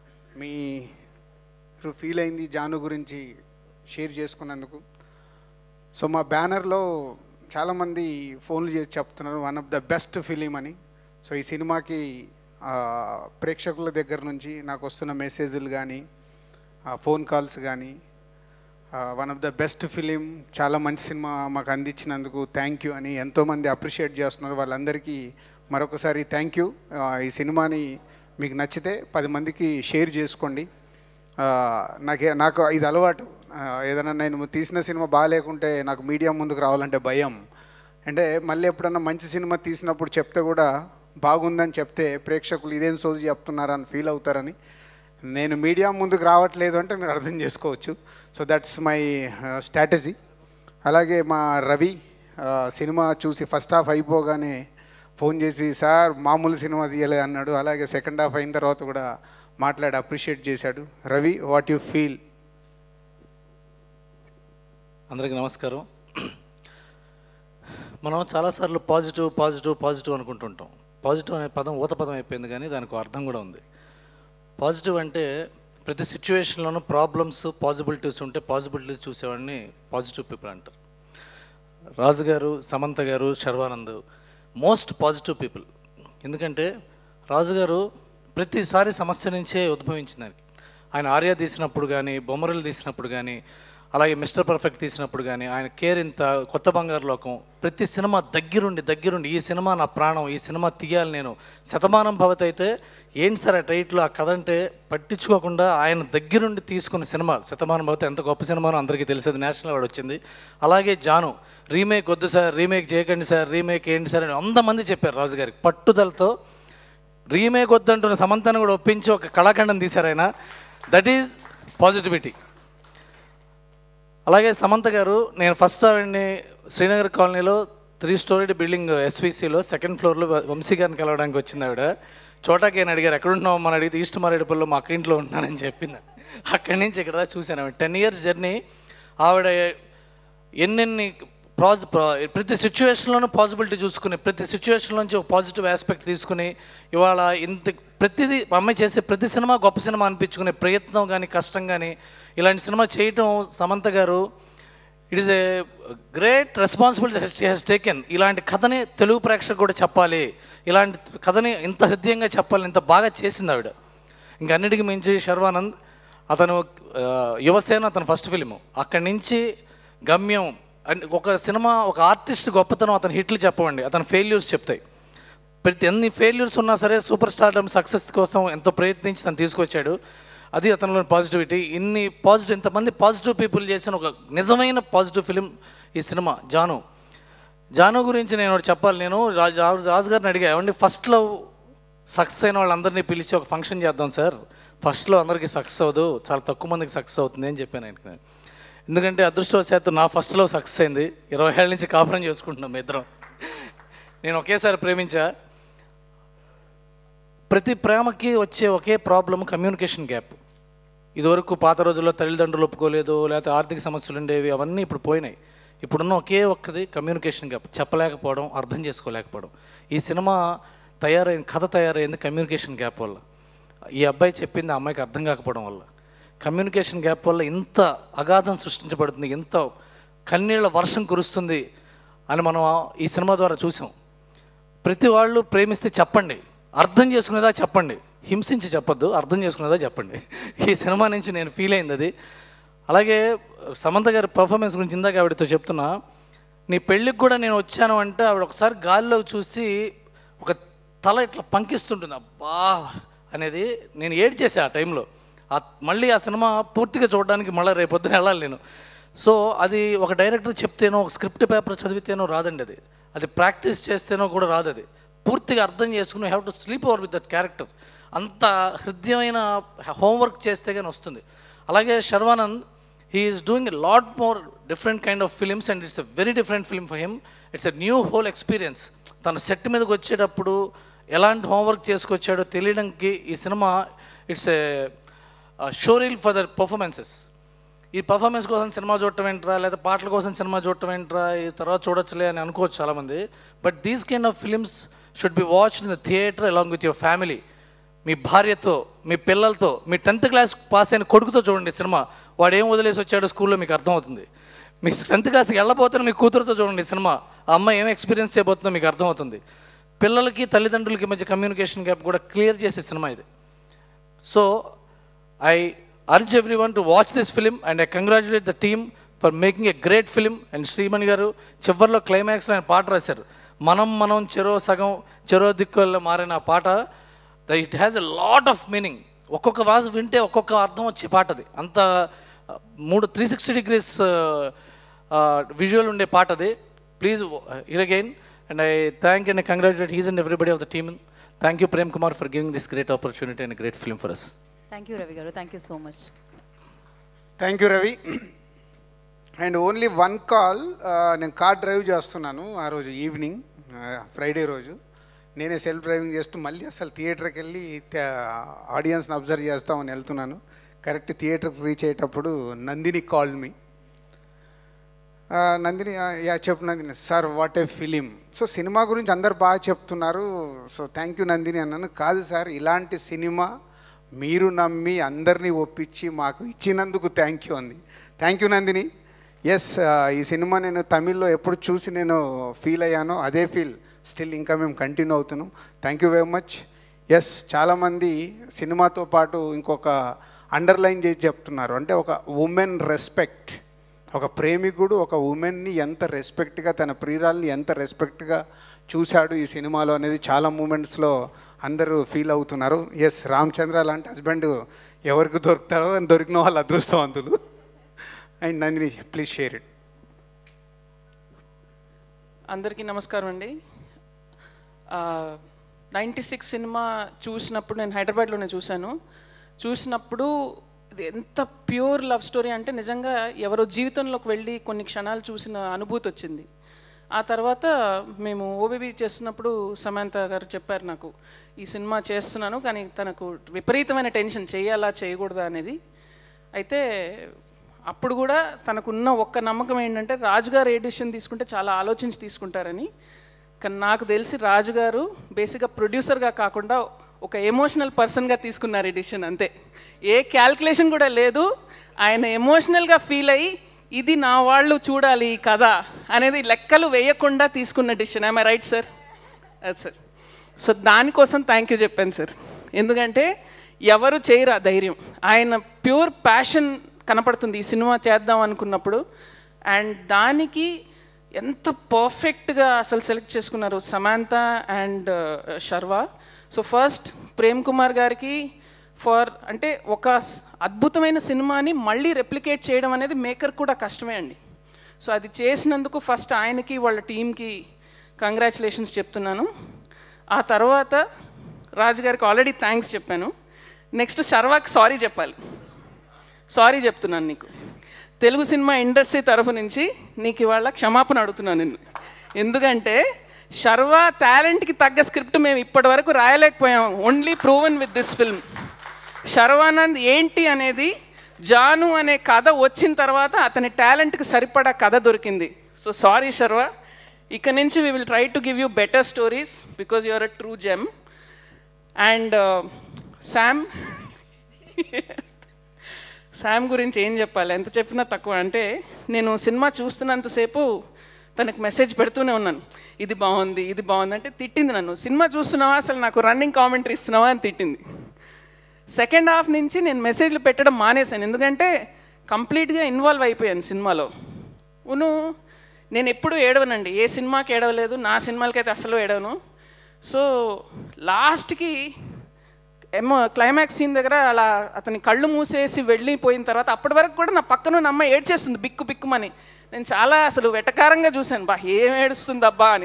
మీరు ఫీల్ అయింది జాను గురించి షేర్ చేసుకున్నందుకు. సో మా బ్యానర్లో చాలామంది ఫోన్లు చేసి చెప్తున్నారు one of the best film అని. సో ఈ సినిమాకి ప్రేక్షకుల దగ్గర నుంచి నాకు వస్తున్న మెసేజ్లు కానీ ఫోన్ కాల్స్ కానీ one of the best film, చాలా మంచి సినిమా మాకు అందించినందుకు థ్యాంక్ యూ అని ఎంతోమంది అప్రిషియేట్ చేస్తున్నారు. వాళ్ళందరికీ మరొకసారి థ్యాంక్ యూ. ఈ సినిమాని మీకు నచ్చితే పది మందికి షేర్ చేసుకోండి. నాకే నాకు ఇది అలవాటు, ఏదైనా నేను తీసిన సినిమా బాగాలేకుంటే నాకు మీడియా ముందుకు రావాలంటే భయం. అంటే మళ్ళీ ఎప్పుడన్నా మంచి సినిమా తీసినప్పుడు చెప్తే కూడా బాగుందని చెప్తే ప్రేక్షకులు ఇదేం సోది చెప్తున్నారని ఫీల్ అవుతారని నేను మీడియా ముందుకు రావట్లేదు అంటే మీరు అర్థం చేసుకోవచ్చు. So that's my strategy. అలాగే మా రవి సినిమా చూసి ఫస్ట్ హాఫ్ అయిపోగానే ఫోన్ చేసి సార్ మామూలు సినిమా తీయలే అన్నాడు. అలాగే సెకండ్ హాఫ్ అయిన తర్వాత కూడా మాట్లాడి అప్రిషియేట్ చేశాడు. Ravi, what you feel? అందరికీ నమస్కారం. మనం చాలాసార్లు పాజిటివ్ పాజిటివ్ పాజిటివ్ అనుకుంటుంటాం. పాజిటివ్ అనే పదం ఊత పదం అయిపోయింది, కానీ దానికి అర్థం కూడా ఉంది. పాజిటివ్ అంటే ప్రతి సిచ్యువేషన్లోనూ ప్రాబ్లమ్స్ పాజిబిలిటీస్ ఉంటే పాజిబిలిటీస్ చూసేవాడిని పాజిటివ్ పీపుల్ అంటారు. రాజు గారు, సమంత గారు, శర్వానంద్ మోస్ట్ పాజిటివ్ పీపుల్. ఎందుకంటే రాజుగారు ప్రతిసారి సమస్య నుంచే ఉద్భవించినారు. ఆయన ఆర్య తీసినప్పుడు కానీ, బొమ్మరలు తీసినప్పుడు కానీ, అలాగే మిస్టర్ పర్ఫెక్ట్ తీసినప్పుడు కానీ, ఆయన కేర్ ఇంత, కొత్త బంగారు లోకం, ప్రతి సినిమా దగ్గరుండి దగ్గరుండి ఈ సినిమా నా ప్రాణం, ఈ సినిమా తీయాలి నేను. శతమానం భవతి అయితే ఏంటి సార్ ఆ టైట్లో, ఆ కథ అంటే పట్టించుకోకుండా ఆయన దగ్గరుండి తీసుకున్న సినిమా శతమానం భవతి ఎంత గొప్ప సినిమానో అందరికీ తెలిసేది, నేషనల్ అవార్డు వచ్చింది. అలాగే జాను రీమేక్ వద్దు సార్, రీమేక్ చేయకండి సార్, రీమేక్ ఏంటి సార్ అని వంద మంది చెప్పారు రాజు గారికి. పట్టుదలతో రీమేక్ వద్దంటున్న సమంతను కూడా ఒప్పించి ఒక కళాఖండం తీశారు ఆయన. That is positivity. అలాగే సమంత గారు, నేను ఫస్ట్ ఆవిడ్ని శ్రీనగర్ కాలనీలో త్రీ స్టోరీ బిల్డింగ్ ఎస్వీసీలో సెకండ్ ఫ్లోర్లో వంశీ గారిని కలవడానికి వచ్చింది ఆవిడ. చోటాకి అని అడిగారు, ఎక్కడ ఉంటున్నావు మన అడిగితే ఈస్ట్ మారేడుపల్లిలో మా అక్క ఇంట్లో ఉంటున్నానని చెప్పింది. అక్కడి నుంచి ఇక్కడ చూశాను ఆవిడ టెన్ ఇయర్స్ జర్నీ. ఆవిడ ఎన్నెన్ని పాజి ప్రతి సిచ్యువేషన్లోనూ పాజిబిలిటీ చూసుకుని, ప్రతి సిచ్యువేషన్లోంచి ఒక పాజిటివ్ ఆస్పెక్ట్ తీసుకుని, ఇవాళ ఇంత ప్రతిదీ అమ్మాయి చేసే ప్రతి సినిమా గొప్ప సినిమా అనిపించుకునే ప్రయత్నం కానీ, కష్టం కానీ, ఇలాంటి సినిమా చేయటం సమంత గారు it is a great responsibility she has taken. ఇలాంటి కథని తెలుగు ప్రేక్షకు కూడా చెప్పాలి, ఇలాంటి కథని ఇంత హృదయంగా చెప్పాలి, ఇంత బాగా చేసింది ఆవిడ. ఇంకా అన్నిటికీ మించి శర్వానంద్, అతను యువసేన అతను ఫస్ట్ ఫిలిము, అక్కడి నుంచి గమ్యం. ఒక సినిమా, ఒక ఆర్టిస్ట్ గొప్పతనం అతను హిట్లు చెప్పవండి, అతను ఫెయిల్యూర్స్ చెప్తాయి. ప్రతి ఎన్ని ఫెయిల్యూర్స్ ఉన్నా సరే సూపర్ స్టార్డమ్ సక్సెస్ కోసం ఎంతో ప్రయత్నించి తను తీసుకొచ్చాడు. అది అతనిలోని పాజిటివిటీ. ఇన్ని పాజిటివ్, ఇంతమంది పాజిటివ్ పీపుల్ చేసిన ఒక నిజమైన పాజిటివ్ ఫిలిం ఈ సినిమా జాను. జాను గురించి నేను ఒకటి చెప్పాలి. నేను రాజు రాజు గారిని అడిగా, ఏమండి ఫస్ట్లో సక్సెస్ అయిన వాళ్ళందరినీ పిలిచి ఒక ఫంక్షన్ చేద్దాం సార్, ఫస్ట్లో అందరికీ సక్సెస్ అవ్వదు, చాలా తక్కువ మందికి సక్సెస్ అవుతుంది అని చెప్పాను ఆయనకి. ఎందుకంటే అదృష్టవశాత్తు నా ఫస్ట్లో సక్సెస్ అయింది. ఇరవై ఏళ్ళ నుంచి కాపురం చేసుకుంటున్నాం ఇద్దరం. నేను ఒకేసారి ప్రేమించా. ప్రతి ప్రేమకి వచ్చే ఒకే ప్రాబ్లం కమ్యూనికేషన్ గ్యాప్. ఇదివరకు పాత రోజుల్లో తల్లిదండ్రులు ఒప్పుకోలేదు, లేకపోతే ఆర్థిక సమస్యలు ఉండేవి, అవన్నీ ఇప్పుడు పోయినాయి. ఇప్పుడున్న ఒకే ఒక్కది కమ్యూనికేషన్ గ్యాప్, చెప్పలేకపోవడం, అర్థం చేసుకోలేకపోవడం. ఈ సినిమా తయారైంది, కథ తయారైంది కమ్యూనికేషన్ గ్యాప్ వల్ల. ఈ అబ్బాయి చెప్పింది ఆ అమ్మాయికి అర్థం కాకపోవడం వల్ల. కమ్యూనికేషన్ గ్యాప్ వల్ల ఇంత అగాధం సృష్టించబడుతుంది, ఇంత కన్నీళ్ళ వర్షం కురుస్తుంది అని మనం ఈ సినిమా ద్వారా చూసాం. ప్రతి వాళ్ళు ప్రేమిస్తే చెప్పండి, అర్థం చేసుకునేదా చెప్పండి, హింసించి చెప్పొద్దు, అర్థం చేసుకునేదా చెప్పండి. ఈ సినిమా నుంచి నేను ఫీల్ అయింది అది. అలాగే సమంత గారి పర్ఫార్మెన్స్ గురించి ఇందాక ఆవిడతో చెప్తున్నా, నీ పెళ్ళికి కూడా నేను వచ్చాను అంటే ఆవిడ ఒకసారి గాలిలో చూసి ఒక తల ఇట్లా పంకిస్తుంటుంది, అబ్బా అనేది. నేను ఏడ్చేసా ఆ టైంలో. మళ్ళీ ఆ సినిమా పూర్తిగా చూడడానికి మళ్ళీ రేపొద్దున వెళ్ళాలి నేను. సో అది ఒక డైరెక్టర్ చెప్తేనో, ఒక స్క్రిప్ట్ పేపర్ చదివితేనో రాదండి అది. అది ప్రాక్టీస్ చేస్తేనో కూడా రాదు. అది పూర్తిగా అర్థం చేసుకుని have to sleep over with that character. అంత హృదయమైన హోంవర్క్ చేస్తే కానీ వస్తుంది. అలాగే Sharwanand, he is doing a lot more different kind of films and it's a very different film for him. It's a new whole experience. తను set మీదకి వచ్చేటప్పుడు ఎలాంటి హోంవర్క్ చేసుకొచ్చాడో తెలియడానికి ఈ cinema it's a showreel for the performances. ఈ performance కోసం cinema చూడటం ఏంట్రా, లేదా పాటల కోసం సినిమా చూడటం ఏంట్రా, ఈ తర్వాత చూడొచ్చులే అని అనుకోవచ్చు చాలామంది. But these kind of films should be watched in the theatre along with your family. మీ భార్యతో, మీ పిల్లలతో, మీ టెన్త్ క్లాస్ పాస్ అయిన కొడుకుతో చూడండి సినిమా. వాడు ఏం వదిలేసి వచ్చాడో స్కూల్లో మీకు అర్థమవుతుంది. మీ టెన్త్ క్లాస్కి వెళ్ళబోతున్న మీ కూతురుతో చూడండి సినిమా. ఆ అమ్మాయి ఏం ఎక్స్పీరియన్స్ చేయబోతుందో మీకు అర్థమవుతుంది. పిల్లలకి తల్లిదండ్రులకి మధ్య కమ్యూనికేషన్ గ్యాప్ కూడా క్లియర్ చేసే సినిమా ఇది. So I urge everyone to watch this film and I congratulate the team for making a great film. And Srimani గారు చివరిలో క్లైమాక్స్లో ఆయన పాట రాశారు, మనం మనం చెరో సగం చెరో దిక్కుల్లో మారిన ఆ పాట. It has a lot of meaning. ఒక్కొక్క వాజ్ వింటే ఒక్కొక్క అర్థం వచ్చే పాట అది. అంత మూడు త్రీ సిక్స్టీ డిగ్రీస్ విజువల్ ఉండే పాట అది. Please hear again and I thank and I congratulate his and everybody of the team. Thank you Prem Kumar for giving this great opportunity and great film for us. Thank you Ravi గారు, thank you so much. Thank you Ravi. And only one call, నేను car drive చేస్తున్నాను ఆ రోజు evening, Friday రోజు. నేనే self driving చేస్తూ మళ్ళీ అసలు థియేటర్కి వెళ్ళి ఆడియన్స్ని అబ్జర్వ్ చేస్తామని వెళ్తున్నాను. కరెక్ట్ థియేటర్కి రీచ్ అయ్యేటప్పుడు Nandini call me. Nandini, yeah చెప్పు Nandini. Sir what a film. So cinema గురించి అందరు బాగా చెప్తున్నారు, సో థ్యాంక్ యూ నందిని అన్నాను. కాదు సార్, ఇలాంటి సినిమా మీరు నమ్మి అందరినీ ఒప్పించి మాకు ఇచ్చినందుకు థ్యాంక్ యూ అంది. Thank you Nandini. ఎస్, ఈ సినిమా నేను తమిళ్లో ఎప్పుడు చూసి నేను ఫీల్ అయ్యానో అదే ఫీల్ స్టిల్ ఇంకా మేము కంటిన్యూ అవుతున్నాం. Thank you very much. Yes, చాలామంది సినిమాతో పాటు ఇంకొక అండర్లైన్ చేసి చెప్తున్నారు, అంటే ఒక ఉమెన్ రెస్పెక్ట్. ఒక ప్రేమికుడు ఒక ఉమెన్ని ఎంత రెస్పెక్ట్గా, తన ప్రియురాల్ని ఎంత రెస్పెక్ట్గా చూశాడు ఈ సినిమాలో అనేది చాలా మూమెంట్స్లో అందరూ ఫీల్ అవుతున్నారు. ఎస్, రామచంద్ర లాంటి హస్బెండ్ ఎవరికి దొరుకుతారో దొరికిన వాళ్ళు అదృష్టవంతులు. And Nandini, please share it. అందరికీ నమస్కారం అండి. నైంటీ సిక్స్ సినిమా చూసినప్పుడు నేను హైదరాబాద్లోనే చూశాను. చూసినప్పుడు ఇది ఎంత ప్యూర్ లవ్ స్టోరీ అంటే నిజంగా ఎవరో జీవితంలోకి వెళ్ళి కొన్ని క్షణాలు చూసిన అనుభూతి వచ్చింది. ఆ తర్వాత మేము ఓబీబీ చేస్తున్నప్పుడు సమంత గారు చెప్పారు నాకు, ఈ సినిమా చేస్తున్నాను కానీ తనకు విపరీతమైన టెన్షన్, చేయాలా చేయకూడదా అనేది. అయితే అప్పుడు కూడా తనకున్న ఒక్క నమ్మకం ఏంటంటే రాజుగారు ఏ డిసిషన్ తీసుకుంటే చాలా ఆలోచించి తీసుకుంటారని. కానీ నాకు తెలిసి రాజుగారు బేసిక్గా ప్రొడ్యూసర్గా కాకుండా ఒక ఎమోషనల్ పర్సన్గా తీసుకున్నారు ఈ డిసిషన్, అంతే. ఏ క్యాల్కులేషన్ కూడా లేదు. ఆయన ఎమోషనల్గా ఫీల్ అయ్యి ఇది నా వాళ్ళు చూడాలి ఈ కథ అనేది లెక్కలు వేయకుండా తీసుకున్న డిసిషన్. I right sir? అది సార్. సో దానికోసం థ్యాంక్ యూ చెప్పాను సార్. ఎందుకంటే ఎవరు చేయరు ఆ ధైర్యం. ఆయన ప్యూర్ ప్యాషన్ కనపడుతుంది ఈ సినిమా చేద్దాం అనుకున్నప్పుడు. అండ్ దానికి ఎంత పర్ఫెక్ట్గా అసలు సెలెక్ట్ చేసుకున్నారు Samantha and Sharwa. So first Prem Kumar గారికి ఫర్ అంటే ఒక అద్భుతమైన సినిమాని మళ్ళీ రెప్లికేట్ చేయడం అనేది మేకర్ కూడా కష్టమే అండి. సో అది చేసినందుకు ఫస్ట్ ఆయనకి వాళ్ళ టీంకి కంగ్రాచులేషన్స్ చెప్తున్నాను. ఆ తర్వాత రాజు గారికి ఆల్రెడీ థ్యాంక్స్ చెప్పాను. నెక్స్ట్ శర్వాకి సారీ చెప్పాలి. సారీ చెప్తున్నాను నీకు, తెలుగు సినిమా ఇండస్ట్రీ తరఫు నుంచి నీకు ఇవాళ క్షమాపణ అడుగుతున్నాను నిన్ను. ఎందుకంటే శర్వా టాలెంట్కి తగ్గ స్క్రిప్ట్ మేము ఇప్పటి వరకు రాయలేకపోయాం. Only proven with this film. Sharwanand ఏంటి అనేది జాను అనే కథ వచ్చిన తర్వాత అతని టాలెంట్కి సరిపడా కథ దొరికింది. సో సారీ శర్వా, ఇక నుంచి we will try to give you better stories because you are a true gem. And Sam, Sam గురించి ఏం చెప్పాలి, ఎంత చెప్పినా తక్కువ. అంటే నేను సినిమా చూస్తున్నంతసేపు తనకు మెసేజ్ పెడుతూనే ఉన్నాను, ఇది బాగుంది ఇది బాగుంది అంటే. తిట్టింది నన్ను, సినిమా చూస్తున్నావా అసలు నాకు రన్నింగ్ కామెంటరీ ఇస్తున్నావా అని తిట్టింది. సెకండ్ హాఫ్ నుంచి నేను మెసేజ్లు పెట్టడం మానేశాను, ఎందుకంటే కంప్లీట్గా ఇన్వాల్వ్ అయిపోయాను సినిమాలో. ఉను నేను ఎప్పుడూ ఏడవనండి, ఏ సినిమాకి ఏడవలేదు, నా సినిమాలకైతే అసలు ఏడవను. సో లాస్ట్కి ఏమో క్లైమాక్స్ సీన్ దగ్గర అలా అతని కళ్ళు మూసేసి వెళ్ళిపోయిన తర్వాత అప్పటి వరకు కూడా నా పక్కన ఉన్న అమ్మాయి ఏడ్చేస్తుంది బిక్కు బిక్కుమని. నేను చాలా అసలు వెటకారంగా చూశాను, బా ఏం ఏడుస్తుంది అబ్బా అని.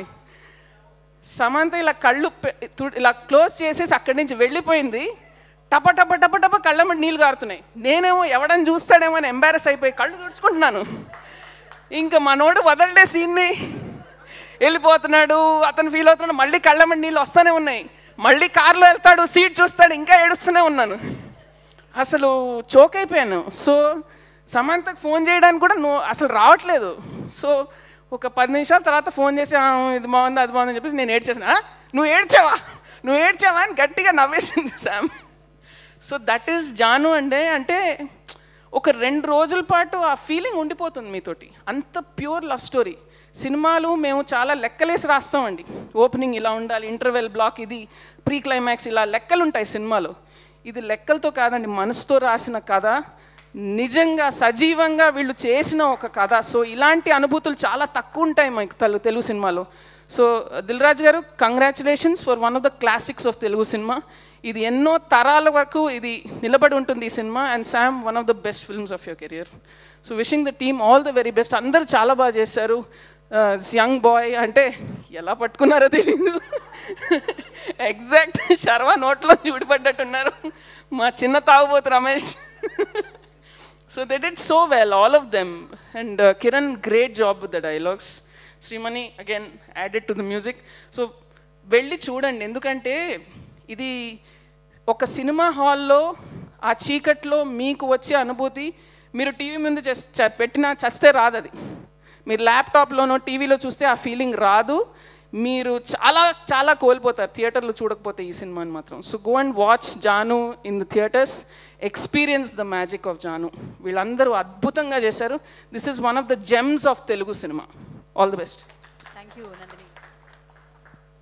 సమంత ఇలా కళ్ళు ఇలా క్లోజ్ చేసేసి అక్కడి నుంచి వెళ్ళిపోయింది. టప టప టప టప కళ్ళమ్మటి నీళ్ళు కారుతున్నాయి. నేనేమో ఎవడని చూస్తాడేమో అని ఎంబారెస్ అయిపోయి కళ్ళు తుడుచుకుంటున్నాను. ఇంకా మనోడు వదలడే సీన్ని వెళ్ళిపోతున్నాడు, అతను ఫీల్ అవుతున్నాడు, మళ్ళీ కళ్ళమ్మటి నీళ్ళు వస్తూనే ఉన్నాయి. మళ్ళీ కారులో వెళ్తాడు, సీట్ చూస్తాడు, ఇంకా ఏడుస్తూనే ఉన్నాను. అసలు చోక్ అయిపోయాను. సో సమంతకు ఫోన్ చేయడానికి కూడా నువ్వు అసలు రావట్లేదు. సో ఒక పది నిమిషాల తర్వాత ఫోన్ చేసి ఇది బాగుంది అది బాగుందని చెప్పేసి నేను ఏడ్చేసిన. నువ్వు ఏడ్చావా నువ్వు ఏడ్చావా అని గట్టిగా నవ్వేసింది Sam. So that is Jaanu అంటే అంటే ఒక రెండు రోజుల పాటు ఆ ఫీలింగ్ ఉండిపోతుంది మీతోటి. అంత ప్యూర్ లవ్ స్టోరీ. సినిమాలు మేము చాలా లెక్కలేసి రాస్తామండి, ఓపెనింగ్ ఇలా ఉండాలి, ఇంటర్వెల్ బ్లాక్ ఇది, ప్రీ క్లైమాక్స్, ఇలా లెక్కలు ఉంటాయి సినిమాలో. ఇది లెక్కలతో కాదండి, మనసుతో రాసిన కథ, నిజంగా సజీవంగా వీళ్ళు చేసిన ఒక కథ. సో ఇలాంటి అనుభూతులు చాలా తక్కువ ఉంటాయి మాకు తెలు తెలుగు సినిమాలో. సో దిల్ రాజు గారు, congratulations for one of the classics of Telugu cinema. ఇది ఎన్నో తరాల వరకు ఇది నిలబడి ఉంటుంది ఈ cinema. And Sam, one of the best films of your career. So wishing the team all the very best. అందరూ చాలా బాగా చేశారు. యంగ్ బాయ్ అంటే ఎలా పట్టుకున్నారో తెలీదు, ఎగ్జాక్ట్ శర్వా నోట్లో చూడిపడ్డట్టున్నారు, మా చిన్న తాగుబోతు Ramesh. So they did so well, all of them. And Kiran, great job with the dialogues. Srimani again added to the music. So వెళ్ళి చూడండి, ఎందుకంటే ఇది ఒక సినిమా హాల్లో ఆ చీకట్లో మీకు వచ్చే అనుభూతి మీరు టీవీ ముందు చ పెట్టినా చస్తే రాదు. అది మీరు ల్యాప్టాప్లోనో టీవీలో చూస్తే ఆ ఫీలింగ్ రాదు. మీరు చాలా చాలా కోల్పోతారు థియేటర్లో చూడకపోతే ఈ సినిమాని మాత్రం. So go and watch Jaanu in the theatres, experience the magic of Jaanu. వీళ్ళందరూ అద్భుతంగా చేశారు. This is one of the gems of Telugu cinema. All the best. Thank you Nandini.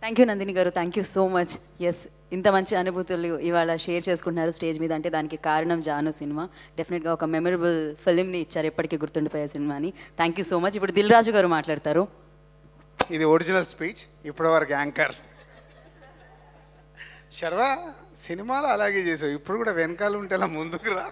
Thank you Nandini గారు, thank you so much. Yes, ఇంత మంచి అనుభూతులు ఇవాళ share చేసుకుంటున్నారు stage మీద అంటే దానికి కారణం జాను సినిమా. డెఫినెట్గా ఒక మెమరబుల్ ఫిలింని ఇచ్చారు, ఎప్పటికీ గుర్తుండిపోయే సినిమాని. Thank you so much. ఇప్పుడు దిల్ రాజు గారు మాట్లాడతారు. ఇది ఒరిజినల్ స్పీచ్, ఇప్పటి వరకు యాంకర్ శర్వ సినిమాలో అలాగే చేసావు, ఇప్పుడు కూడా వెనకాల ఉంటే అలా ముందుకు రా.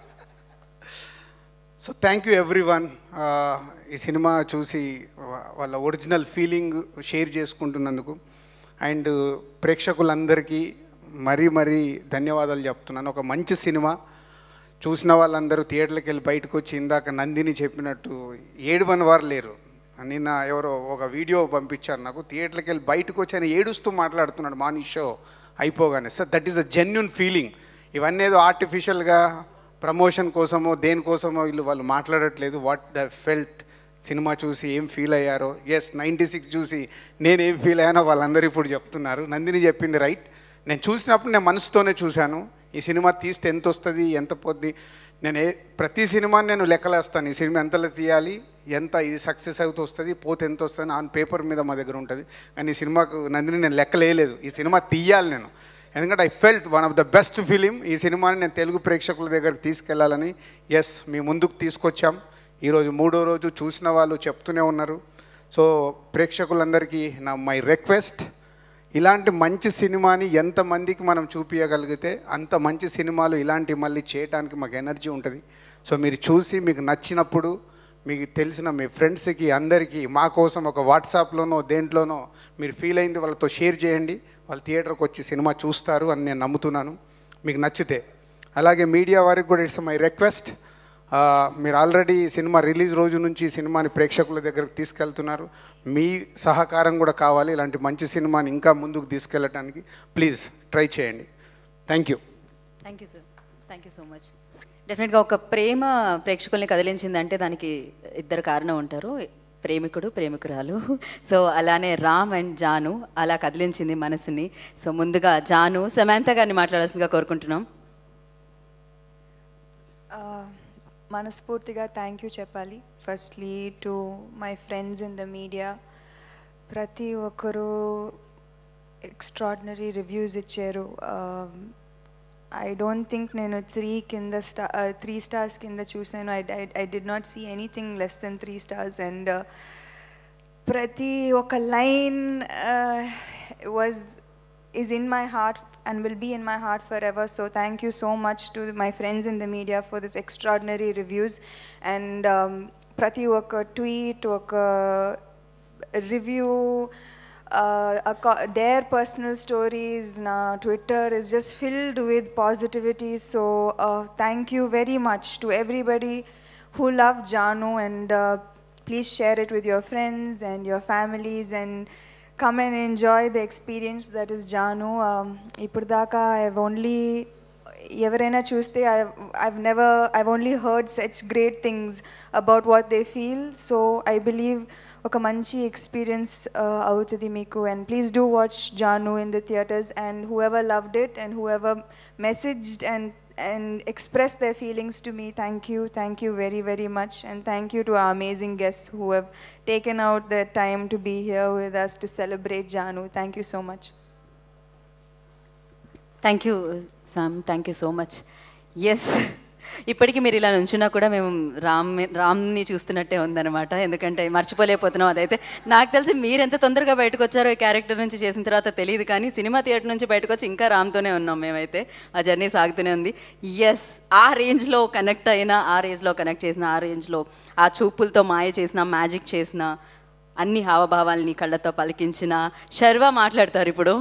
So thank you everyone, ఈ సినిమా చూసి వాళ్ళ ఒరిజినల్ ఫీలింగ్ షేర్ చేసుకుంటున్నందుకు. అండ్ ప్రేక్షకులందరికీ మరీ మరీ ధన్యవాదాలు చెప్తున్నాను. ఒక మంచి సినిమా చూసిన వాళ్ళందరూ థియేటర్కి వెళ్ళి బయటకు వచ్చి ఇందాక నందిని చెప్పినట్టు ఏడువని వారు లేరు. నిన్న ఎవరో ఒక వీడియో పంపించారు నాకు, థియేటర్కి వెళ్ళి బయటకు వచ్చి ఆయన ఏడుస్తూ మాట్లాడుతున్నాడు మార్నింగ్ షో అయిపోగానే. Sir that is a genuine feeling. ఇవన్నీ ఏదో ఆర్టిఫిషియల్గా ప్రమోషన్ కోసమో దేనికోసమో వీళ్ళు వాళ్ళు మాట్లాడట్లేదు. వాట్ ద ఫెల్ట్ సినిమా చూసి ఏం ఫీల్ అయ్యారో. ఎస్, నైంటీ సిక్స్ చూసి నేను ఏం ఫీల్ అయ్యానో వాళ్ళందరూ ఇప్పుడు చెప్తున్నారు. నందిని చెప్పింది రైట్. నేను చూసినప్పుడు నేను మనసుతోనే చూశాను. ఈ సినిమా తీస్తే ఎంత వస్తుంది ఎంత పోద్ది, నేను ఏ ప్రతి సినిమాని నేను లెక్కలేస్తాను. ఈ సినిమా ఎంతలో తీయాలి, ఎంత ఇది సక్సెస్ అవుతూ వస్తుంది, పోతే ఎంత వస్తుంది ఆన్ పేపర్ మీద మా దగ్గర ఉంటుంది. కానీ ఈ సినిమాకు నందిని నేను లెక్కలేయలేదు, ఈ సినిమా తీయాలి నేను. ఎందుకంటే I felt one of the best film. ఈ సినిమాని నేను తెలుగు ప్రేక్షకుల దగ్గరికి తీసుకెళ్లాలని ఎస్ మీ ముందుకు తీసుకొచ్చాం. ఈరోజు మూడో రోజు చూసిన వాళ్ళు చెప్తూనే ఉన్నారు. సో ప్రేక్షకులందరికీ నా మై రిక్వెస్ట్, ఇలాంటి మంచి సినిమాని ఎంతమందికి మనం చూపించగలిగితే అంత మంచి సినిమాలు ఇలాంటి మళ్ళీ చేయడానికి మాకు ఎనర్జీ ఉంటుంది. సో మీరు చూసి మీకు నచ్చినప్పుడు మీకు తెలిసిన మీ ఫ్రెండ్స్కి అందరికీ మా కోసం ఒక వాట్సాప్లోనో దేంట్లోనో మీరు ఫీల్ అయింది వాళ్ళతో షేర్ చేయండి. వాళ్ళు థియేటర్కి వచ్చి సినిమా చూస్తారు అని నేను నమ్ముతున్నాను మీకు నచ్చితే. అలాగే మీడియా వారికి కూడా ఇట్స్ మై రిక్వెస్ట్, మీరు ఆల్రెడీ సినిమా రిలీజ్ రోజు నుంచి సినిమాని ప్రేక్షకుల దగ్గరకు తీసుకెళ్తున్నారు. మీ సహకారం కూడా కావాలి ఇలాంటి మంచి సినిమాని ఇంకా ముందుకు తీసుకెళ్ళటానికి. ప్లీజ్ ట్రై చేయండి. Thank you. Thank you sir, thank you so much. డెఫినెట్గా ఒక ప్రేమ ప్రేక్షకుల్ని కదిలించిందంటే దానికి ఇద్దరు కారణం ఉంటారు, ప్రేమికుడు ప్రేమికురాలు. సో అలానే రామ్ అండ్ జాను అలా కదిలించింది మనసుని. సో ముందుగా జాను సమాంత గారిని మాట్లాడాల్సిందిగా కోరుకుంటున్నాం. మనస్ఫూర్తిగా థ్యాంక్ యూ చెప్పాలి. Firstly to my friends in the media, ప్రతి ఒక్కరూ ఎక్స్ట్రాడినరీ రివ్యూస్ ఇచ్చారు. ఐ డోంట్ థింక్ నేను త్రీ కింద స్టా త్రీ స్టార్స్ కింద చూసాను. I I did not see anything less than three stars. And ప్రతి ఒక్క line was is in my heart and will be in my heart forever. So thank you so much to my friends in the media for this extraordinary reviews. And um, prati oka tweet, oka review, uh, their personal stories na Twitter is just filled with positivity. So uh, thank you very much to everybody who love Janu, and uh, please share it with your friends and your families and come and enjoy the experience that is Janu. Ippudu daaka I've only evaraina chuste I've I've never I've only heard such great things about what they feel. So I believe oka manchi experience avutadi meeku, and please do watch Janu in the theaters. And whoever loved it and whoever messaged and and express their feelings to me, thank you, thank you very very much. And thank you to our amazing guests who have taken out their time to be here with us to celebrate Janu. Thank you so much. Thank you Sam, thank you so much. Yes, ఇప్పటికీ మీరు ఇలా నుంచున్నా కూడా మేము రామ్ రామ్ని చూస్తున్నట్టే ఉందన్నమాట. ఎందుకంటే మర్చిపోలేకపోతున్నాం. అదైతే నాకు తెలిసి మీరు ఎంత తొందరగా బయటకు వచ్చారో ఈ క్యారెక్టర్ నుంచి చేసిన తర్వాత తెలియదు, కానీ సినిమా థియేటర్ నుంచి బయటకు వచ్చి ఇంకా రామ్తోనే ఉన్నాం మేమైతే. ఆ జర్నీ సాగుతూనే ఉంది. ఎస్, ఆ రేంజ్లో కనెక్ట్ అయినా, ఆ రేంజ్లో కనెక్ట్ చేసిన, ఆ రేంజ్లో ఆ చూపులతో మాయ చేసిన, మ్యాజిక్ చేసిన, అన్ని హావభావాల్ని కళ్ళతో పలికించిన శర్వ మాట్లాడతారు ఇప్పుడు.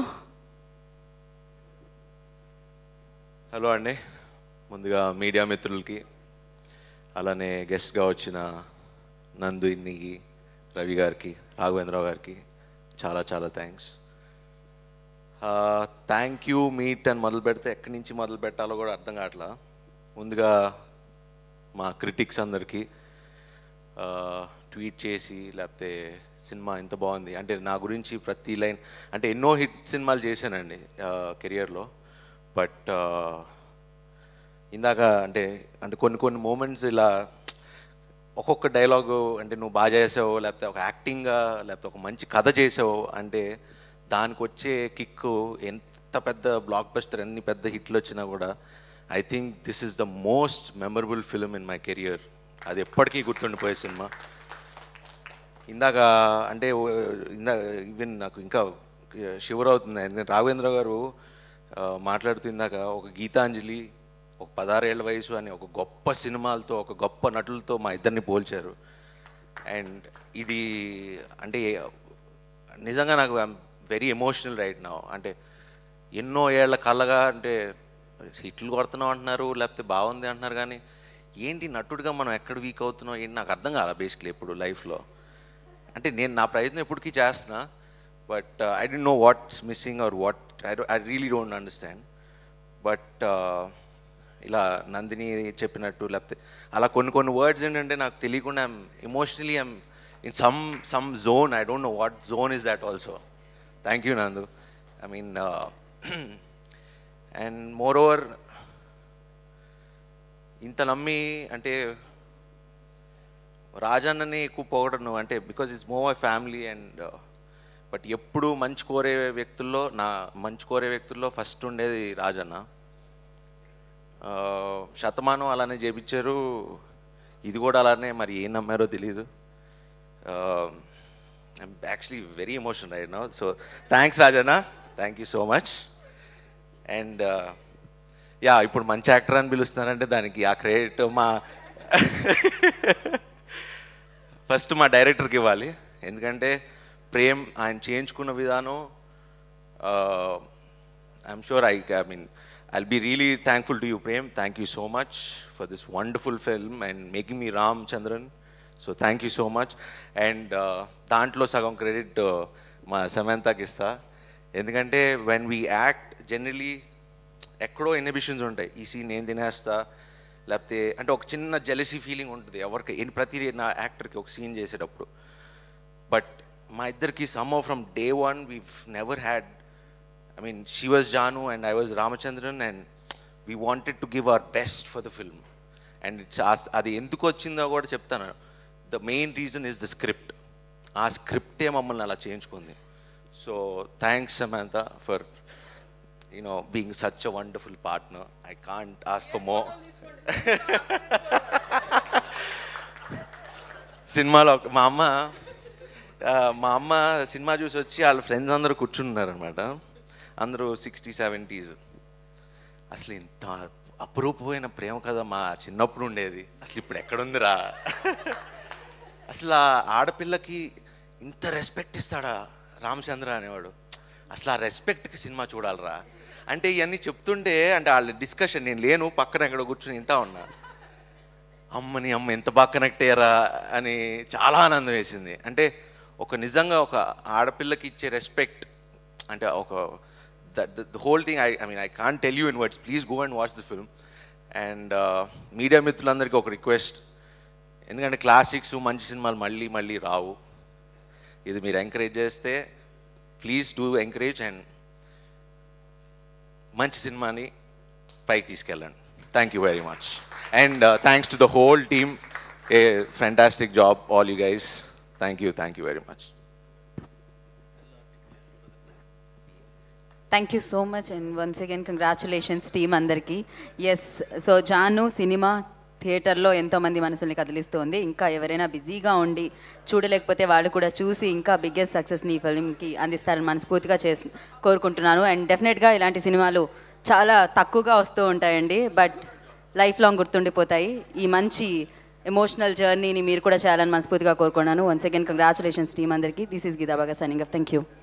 హలో అండి, ముందుగా మీడియా మిత్రులకి, అలానే గెస్ట్గా వచ్చిన నందినికి, రవి గారికి, రాఘవేంద్రరావు గారికి చాలా చాలా థ్యాంక్స్. థ్యాంక్ యూ మీట్ అని మొదలు పెడితే ఎక్కడి నుంచి మొదలు పెట్టాలో కూడా అర్థం కావట్లా. ముందుగా మా క్రిటిక్స్ అందరికీ ట్వీట్ చేసి లేకపోతే సినిమా ఇంత బాగుంది అంటే నా గురించి ప్రతి లైన్, అంటే ఎన్నో హిట్ సినిమాలు చేశానండి కెరియర్లో. బట్ ఇందాక అంటే అంటే కొన్ని కొన్ని మూమెంట్స్ ఇలా ఒక్కొక్క డైలాగు అంటే నువ్వు బాగా చేసావు, లేకపోతే ఒక యాక్టింగ్గా, లేకపోతే ఒక మంచి కథ చేసావు అంటే దానికి వచ్చే కిక్కు ఎంత పెద్ద బ్లాక్ బస్టర్, ఎన్ని పెద్ద హిట్లు వచ్చినా కూడా I think this is the most memorable film in my career. అది ఎప్పటికీ గుర్తుండిపోయే సినిమా. ఇందాక అంటే ఇందా ఈవెన్ నాకు ఇంకా షివర్ అవుతుంది. నేను రాఘవేంద్ర గారు మాట్లాడుతూ ఇందాక ఒక గీతాంజలి, ఒక పదహారేళ్ల వయసు అని ఒక గొప్ప సినిమాలతో, ఒక గొప్ప నటులతో మా ఇద్దరిని పోల్చారు. అండ్ ఇది అంటే నిజంగా నాకు I'm very emotional right now. అంటే ఎన్నో ఏళ్ల కళ్ళగా అంటే హిట్లు కొడుతున్నాం అంటున్నారు, లేకపోతే బాగుంది అంటున్నారు, కానీ ఏంటి నటుడిగా మనం ఎక్కడ వీక్ అవుతున్నాం ఏంటి నాకు అర్థం కాల బేసిక్లీ ఇప్పుడు లైఫ్లో. అంటే నేను నా ప్రయత్నం ఎప్పటికీ చేస్తున్నా, but I don't know what's missing or what I I really don't understand. But ఇలా నందిని చెప్పినట్టు లేకపోతే అలా కొన్ని కొన్ని వర్డ్స్ ఏంటంటే నాకు తెలియకుండా I'm emotionally I'm in some some zone. I don't know what zone is that also. Thank you Nandu. I mean and moreover ఇంత నమ్మి అంటే రాజన్నని ఎక్కువ పొగడను అంటే because it's more my family. And but ఎప్పుడు మంచి కోరే వ్యక్తుల్లో నా మంచి కోరే వ్యక్తుల్లో ఫస్ట్ ఉండేది రాజన్న. శతమానం అలానే చేపించారు, ఇది కూడా అలానే, మరి ఏం నమ్మారో తెలీదు. I'm actually very emotional right now. So thanks Rajanna, thank you so much. And yeah ఇప్పుడు మంచి యాక్టర్ అని పిలుస్తున్నారంటే దానికి ఆ క్రెడిట్ మా ఫస్ట్ మా డైరెక్టర్కి ఇవ్వాలి. ఎందుకంటే ప్రేమ్ ఆయన చేయించుకున్న విధానం I'm sure I I mean I'll be really thankful to you, Prem. Thank you so much for this wonderful film and making me Ram Chandran. So thank you so much. And దాంట్లో సగం credit మా సమంతకి ఇస్తా. ఎందుకంటే when we act generally ఎక్కడో inhibitions ఉంటాయి. ఈ scene నేను తినేస్తా, లేకపోతే అంటే ఒక చిన్న జెలసీ ఫీలింగ్ ఉంటుంది ఎవరికి, ప్రతి నా యాక్టర్కి ఒక సీన్ చేసేటప్పుడు. బట్ మా ఇద్దరికి some from day one we've never had, I mean, she was Janu and I was Ramachandran, and we wanted to give our best for the film. And it's adi enduku vachinda kuda cheptanu. The main reason is the script. Aa script e mammalni ala cheyinchukundi. So thanks Samantha for you know being such a wonderful partner. I can't ask for more. సినిమాలో మా అమ్మ మా అమ్మ cinema చూసి వచ్చి వాళ్ళ friends అందరూ కూర్చున్నారు అనమాట. అందరూ సిక్స్టీ సెవెంటీస్. అసలు ఇంత అపురూపమైన ప్రేమ కదా మా చిన్నప్పుడు ఉండేది, అసలు ఇప్పుడు ఎక్కడుందిరా, అసలు ఆ ఆడపిల్లకి ఇంత రెస్పెక్ట్ ఇస్తాడా రామచంద్ర అనేవాడు, అసలు ఆ రెస్పెక్ట్కి సినిమా చూడాలరా అంటే ఇవన్నీ చెప్తుంటే అంటే వాళ్ళ డిస్కషన్ నేను లేను పక్కన ఎక్కడ కూర్చొని వింటా ఉన్నా. అమ్మని అమ్మ ఎంత బాగా కనెక్ట్ అయ్యారా అని చాలా ఆనందం వేసింది. అంటే ఒక నిజంగా ఒక ఆడపిల్లకి ఇచ్చే రెస్పెక్ట్ అంటే ఒక that the, the whole thing I, I mean I can't tell you in words. Please go and watch the film. And media మిత్రులందరికీ ఒక రిక్వెస్ట్, ఎందుకంటే క్లాసిక్స్ మంచి సినిమాలు మళ్ళీ మళ్ళీ రావు, ఇది మీరు ఎంకరేజ్ చేస్తే ప్లీజ్ డూ ఎంకరేజ్ అండ్ మంచి సినిమాని పైకి తీసుకెళ్ళండి. Thank you very much. And thanks to the whole team, a fantastic job all you guys. Thank you thank you very much. Thank you so much and once again congratulations team అందరికీ. Yes, so Jaanu cinema థియేటర్లో ఎంతోమంది మనసుల్ని కదిలిస్తోంది. ఇంకా ఎవరైనా బిజీగా ఉండి చూడలేకపోతే వాళ్ళు కూడా చూసి ఇంకా బిగ్గెస్ట్ సక్సెస్ని ఈ ఫిల్మ్కి అందిస్తారని మనస్ఫూర్తిగా చేసి కోరుకుంటున్నాను. అండ్ డెఫినెట్గా ఇలాంటి సినిమాలు చాలా తక్కువగా వస్తూ ఉంటాయండి, బట్ లైఫ్ లాంగ్ గుర్తుండిపోతాయి. ఈ మంచి ఎమోషనల్ జర్నీని మీరు కూడా చేయాలని మనస్ఫూర్తిగా కోరుకున్నాను. వన్స్ అగైన్ కంగ్రాచులేషన్స్ టీమ్ అందరికీ. దిస్ ఈస్ గీతా బాగా సైనింగ్ ఆఫ్. Thank you.